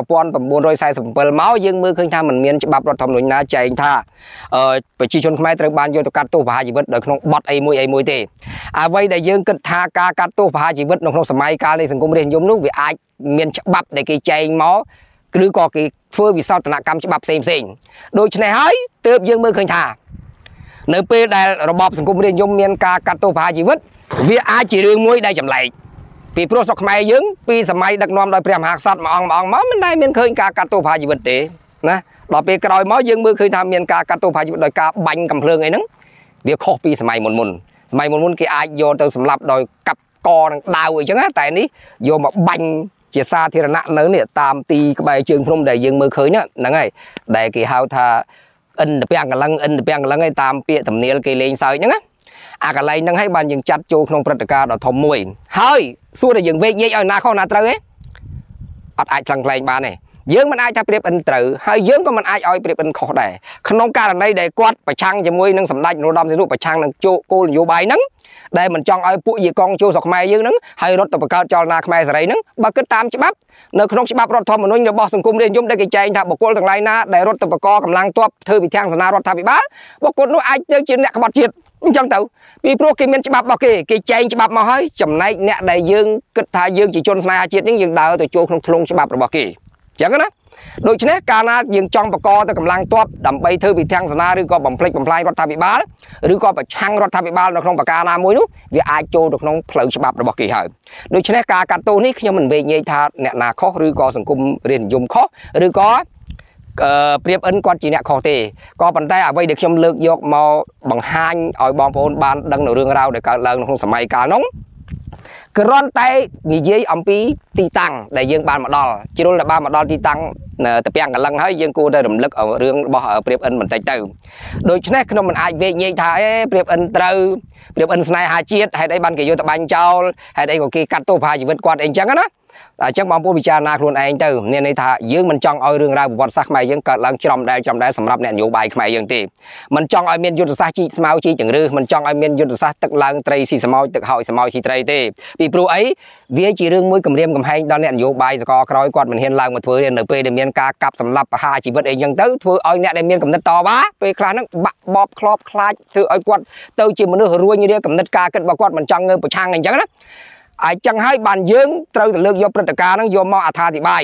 Speaker 1: 1947មកយើងមើលឃើញថាมันមានច្បាប់រដ្ឋធម្មនុញ្ញណាចែងថាប្រជាជនខ្មែរត្រូវបានយកទៅកាត់ទោសប្រហារជីវិតដោយក្នុងបទអីមួយទេអ្វីដែលយើងគិតថាការកាត់ទោសប្រហារជីវិតនៅក្នុងសម័យកាលនៃសង្គមរាស្ត្រនិយមនោះវាអាចមានច្បាប់ដែលគេចែងមកឬក៏គេធ្វើវិសោធនកម្មច្បាប់ផ្សេងដូច្នេះហើយទើបយើងមើលឃើញថានៅពេលដែលរបបសង្គមរាស្ត្រនិយមមានការកាត់ទោសប្រហារជីវិតវាអាចជារឿងមួយដែលចម្លែកពីព្រោះស្រុកខ្មែរយើងពីសម័យដឹកនាំដោយព្រះមហាក្សត្រមួយអង្គមកមិនដែលមានឃើញការកាត់ទោសប្រហារជីវិតទេណាដល់ពេលក្រោយមកយើងមើលឃើញថាមានការកាត់ទោសប្រហារជីវិតដោយការបាញ់កំភ្លើងអីហ្នឹងវាខុសពីសម័យមុនគេអាចយកទៅសម្លាប់ដោយកាប់កនឹងដាវអីចឹងណាតែនេះយកមកបាញ់ជាសាធារណៈនៅនេះតាមទីក្បែរជើងភ្នំដែលយើងមើលឃើញហ្នឹងហើយដែលគេហៅថាអិនតពាំងកលឹងឯតាមពាក្យទំនាលគេលេងសើចហ្នឹងណាអាកន្លែងហ្នឹងហើយបានយើងចាត់ចូលក្នុងព្រឹត្តិការណ៍ដ៏ធំមួយហើយសួរតែយើងវេកញែកឲ្យណាខុសណាត្រូវទេអត់អាចឆ្លងក្លែងបានទេយើងមិនអាចថាព្រាបអិនត្រូវហើយយើងក៏មិនអាចឲ្យព្រាបអិនខុសដែរក្នុងករណីដែលគាត់ប្រឆាំងជាមួយនឹងសម្ដេចនរោត្តមសីហនុប្រឆាំងនឹងគោលនយោបាយហ្នឹងដែលមិនចង់ឲ្យពួកយេកុងចូលស្រុកខ្មែរយើងហ្នឹងហើយរត់ទៅបង្កើតចលនាខ្មែរសេរីហ្នឹងបើគិតតាមច្បាប់នៅក្នុងច្បាប់រដ្ឋធម្មនុញ្ញរបស់សង្គមរាស្ត្រនិយមដែលគេចែងថាបុគ្គលទាំងឡាយណាដែលរត់ទៅបង្កកម្លាំងទ័ពធ្វើវិធានសារដ្ឋាភិបាលបុគ្គលនោះអាចទៅជាអ្នកក្បត់ជាតិអញ្ចឹងទៅពីព្រោះគេមានច្បាប់របស់គេចែងច្បាប់មកហើយចំណែកអ្នកដែលយើងគិតថាយើងជាជនស្នេហាជាតិនេះយើងដើរទៅចូលក្នុងធ្លុងច្បាប់របស់គេអញ្ចឹងណាដូច្នេះកាលណាយើងចង់បង្កទៅកម្លាំងទ័ពដើម្បីធ្វើវិធានសាឬក៏បំផ្លិចបំផ្លាញរដ្ឋាភិបាលឬក៏ប្រឆាំងរដ្ឋាភិបាលនៅក្នុងប្រការណាមួយនោះវាអាចចូលទៅក្នុងផ្លូវច្បាប់របស់គេហើយដូច្នេះការកាត់ទោសនេះខ្ញុំមិនវេកញែកថាអ្នកណាខុសឬក៏សង្គមរាស្ត្រនិយមខុសឬក៏ព្រាបអិនគាត់ជាអ្នកខុសទេក៏ប៉ុន្តែអ្វីដែលខ្ញុំលើកយកមកបង្ហាញឲ្យបងប្អូនបានដឹងនៅរឿងរ៉ាវដែលកើតឡើងក្នុងសម័យកាលនោះគ្រាន់តែនិយាយអំពីទីតាំងដែលយើងបានមកដល់ជ្រុលដែលបានមកដល់ទីតាំងតពាំងកលឹងហើយយើងគួរតែរំលឹករឿងរបស់ព្រាបអិនបន្តិចទៅដូច្នេះខ្ញុំមិនអាចវេកញែកថាព្រាបអិនត្រូវព្រាបអិនស្នេហាជាតិហេតុអីបានគេយកទៅបាញ់ចោលហេតុអីក៏គេកាត់ទោសប្រហារជីវិតគាត់អីចឹងណាអញ្ចឹងបងប្អូនពិចារណាខ្លួនឯងទៅមានន័យថាយើងមិនចង់ឲ្យរឿងរ៉ាវប្រវត្តិសាស្ត្រខ្មែរយើងកើតឡើងច្រំដែលសម្រាប់អ្នកនយោបាយខ្មែរយើងទេមិនចង់ឲ្យមានយុទ្ធសាស្ត្រជីកស្មៅជីកចង្រឹះមិនចង់ឲ្យមានយុទ្ធសាស្ត្រទឹកឡើងត្រីស៊ីស្មោចទឹកហោចស្មោចស៊ីត្រីទេពីព្រោះអីវាជារឿងមួយគម្រាមកំហែងដល់អ្នកនយោបាយសកលក្រោយគាត់មិនហ៊ានឡើងមកធ្វើទេនៅពេលដែលមានការកាប់សម្លាប់ប្រហារជីវិតអីចឹងទៅធ្វើឲ្យអ្នកដែលមានកំណត់តវ៉ាពេលខ្លះហ្នឹងបាក់បបខ្លោបខ្លាចធ្វើឲ្យគាត់ទៅជាមនុស្សរួញរាកំណត់ការគិតរបស់គាត់មិនចង់ងើបប្រឆាំងអីចឹងណាអញ្ចឹងហើយបានយើងត្រូវទៅលើកយកព្រឹត្តិការណ៍ហ្នឹងយកមកអត្ថាធិប្បាយ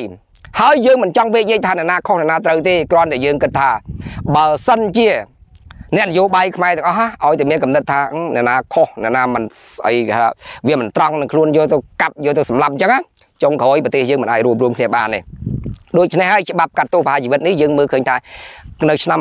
Speaker 1: ហើយយើងមិនចង់និយាយថាណាខុសណាត្រូវទេគ្រាន់តែយើងគិតថាបើសិនជាអ្នកនយោបាយខ្មែរទាំងអស់ឲ្យតែមានកំណត់ថាអ្នកណាខុសអ្នកណាមិនអីគេថាវាមិនត្រង់នឹងខ្លួនយកទៅកាប់យកទៅសម្លាប់អញ្ចឹងណាចុងក្រោយប្រទេសយើងមិនអាចរួមគ្នាបានទេដូច្នេះហើយច្បាប់កាត់ទោសប្រហារជីវិតនេះយើងមើលឃើញថានៅឆ្នាំ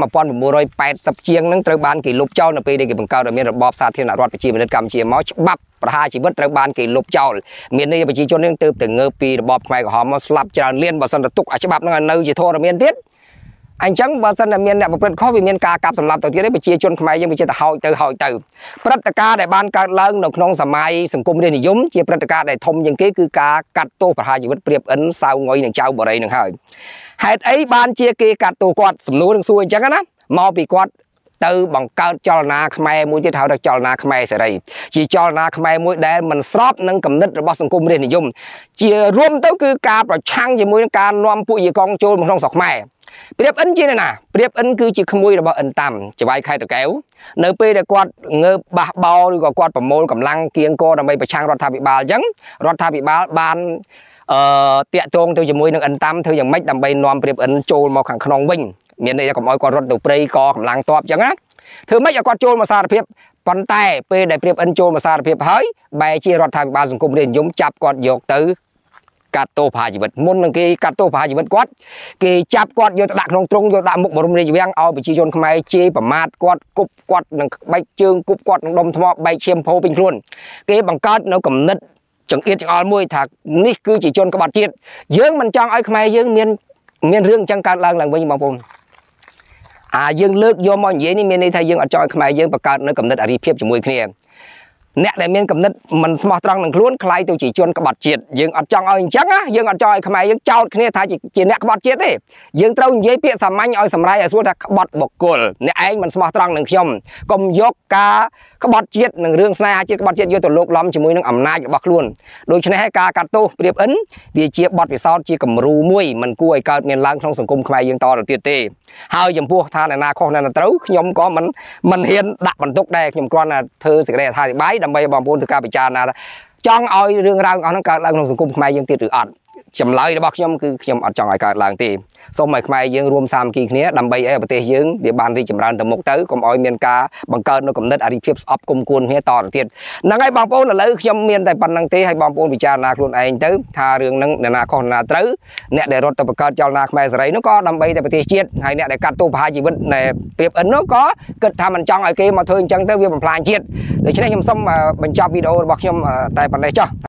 Speaker 1: 1980ជាងហ្នឹងត្រូវបានគេលុបចោលនៅពេលដែលគេបង្កើតឲ្យមានរបបសាធារណរដ្ឋប្រជាមានិតកម្ពុជាមកច្បាប់ប្រហារជីវិតត្រូវបានគេលុបចោលមានន័យប្រជាជននឹងទើបតែងើបពីរបបខ្មែរក្រហមមកស្លាប់ច្រើនលានបើសិនតែទុកអាច្បាប់ហ្នឹងឲ្យនៅជាធរមានទៀតអញ្ចឹងបើសិនតែមានអ្នកប្រព្រឹត្តខុសវាមានការកាប់សម្លាប់ទៅទៀតទេប្រជាជនខ្មែរយើងវាចេះតែហោចទៅព្រឹត្តិការណ៍ដែលបានកើតឡើងនៅក្នុងសម័យសង្គមរាស្ត្រនិយមជាព្រឹត្តិការណ៍ដែលធំជាងគេគឺការកាត់ទោសប្រហារជីវិតព្រាបអិនសៅងុយនិងចៅបរិយនឹងហើយហេតុអីបានជាគេកាត់ទោសគាត់សំណួរនឹងសួរអញ្ចឹងណាមកពីគាត់ទៅបង្កើតចលនាខ្មែរមួយទៀតហៅថាចលនាខ្មែរសេរីជាចលនាខ្មែរមួយដែលមិនស្របនឹងគំនិតរបស់សង្គមរាស្ត្រនិយមជារួមទៅគឺការប្រឆាំងជាមួយនឹងការនាំពួកយេកងចូលមកក្នុងស្រុកខ្មែរព្រាបអិនជាណាព្រាបអិនគឺជាក្មួយរបស់អិនតាំចវាយខេត្តតាកែវនៅពេលដែលគាត់ងើបបះបោឬក៏គាត់ប្រមូលកម្លាំងគៀងគរដើម្បីប្រឆាំងរដ្ឋាភិបាលអញ្ចឹងរដ្ឋាភិបាលបានតាក់ទងទៅជាមួយនឹងអិនតាំធ្វើយ៉ាងម៉េចដើម្បីនាំព្រាបអិនចូលមកខាងក្នុងវិញមានន័យថាកុំឲ្យគាត់រត់ទៅព្រៃកកម្លាំងតបអញ្ចឹងណាធ្វើម៉េចឲ្យគាត់ចូលមកសារភាពប៉ុន្តែពេលដែលព្រាបអិនចូលមកសារភាពហើយបែរជារដ្ឋាភិបាលសង្គមរាស្ត្រនិយមចាប់គាត់យកទៅកាត់ទោសប្រហារជីវិតមុននឹងគេកាត់ទោសប្រហារជីវិតគាត់គេចាប់គាត់យកទៅដាក់ក្នុងទ្រុងយកដាក់មុខបរមរាជវាំងឲ្យប្រជាជនខ្មែរជេរប្រមាថគាត់គប់គាត់នឹងបែកជើងគប់គាត់នឹងដុំថ្មបែកឈាមផោពេញខ្លួនគេបង្កើតនៅគំនិតចង្អៀតចង្អល់មួយថានេះគឺជាជនក្បត់ជាតិយើងមិនចង់ឲ្យខ្មែរយើងមានរឿងអញ្ចឹងកើតឡើងវិញបងប្អូនយើងលើកយកមកនិយាយនេះមានន័យថាយើងអត់ចង់ឲ្យខ្មែរយើងបង្កើតនៅគំនិតអារីភាពជាមួយគ្នាអ្នកដែលមានគំនិតមិនស្មោះត្រង់នឹងខ្លួនខ្លាយទៅជាជនក្បត់ជាតិយើងអត់ចង់ឲ្យអញ្ចឹងណាយើងអត់ចង់ឲ្យខ្មែរយើងចោទគ្នាថាជាអ្នកក្បត់ជាតិទេយើងត្រូវនិយាយពាក្យសាមញ្ញឲ្យសម្រាយឲ្យស្រួលថាក្បត់បុគ្គលអ្នកឯងមិនស្មោះត្រង់នឹងខ្ញុំកុំយកការក្បត់ជាតិនឹងរឿងស្នេហាជាតិក្បត់ជាតិយកទៅលោកឡំជាមួយនឹងអំណាចរបស់ខ្លួនដូច្នេះហើយការកាត់ទោសព្រាបអិនវាជាបទពិសោធន៍ជាគំរូមួយមិនគួរឲ្យកើតមានឡើងក្នុងសង្គមខ្មែរយើងតទៅទៀតទេហើយចំពោះថាអ្នកណាខុសអ្នកណាត្រូវខ្ញុំក៏មិនហ៊ានដាក់បន្ទុកដែរខ្ញុំគ្រាន់តែធ្វើសេចក្តីអធិប្បាយដើម្បីបងប្អូនធ្វើការពិចារណាថាចង់ឲ្យរឿងរ៉ាវអស់ហ្នឹងកើតឡើងក្នុងសង្គមខ្មែរយើងទៀតឬអត់ចម្លើយរបស់ខ្ញុំគឺខ្ញុំអត់ចង់ឲ្យកើតឡើងទេសូមឲ្យខ្មែរយើងរួមសាមគ្គីគ្នាដើម្បីឲ្យប្រទេសយើងវាបានរីកចម្រើនទៅមុខទៅកុំឲ្យមានការបង្កើតនៅគំនិតអារីភាពស្អប់គុំគួនគ្នាតទៅទៀតហ្នឹងហើយបងប្អូនឥឡូវខ្ញុំមានតែប៉ុណ្្នឹងទេឲ្យបងប្អូនពិចារណាខ្លួនឯងទៅថារឿងហ្នឹងអ្នកណាខុសអ្នកណាត្រូវអ្នកដែលរត់ទៅបង្កើតចលនាខ្មែរសេរីនោះក៏ដើម្បីតែប្រទេសជាតិហើយអ្នកដែលកាត់ទោសប្រហារជីវិតនៃព្រាបអិននោះក៏គិតថាមិនចង់ឲ្យគេមកធ្វើអញ្ចឹងទៅវាបំផ្លាញជាតិដូច្នេះខ្ញុំសូមបញ្ចប់វីដេអូរបស់ខ្ញុំតែប៉ុណ្ណេះចុះ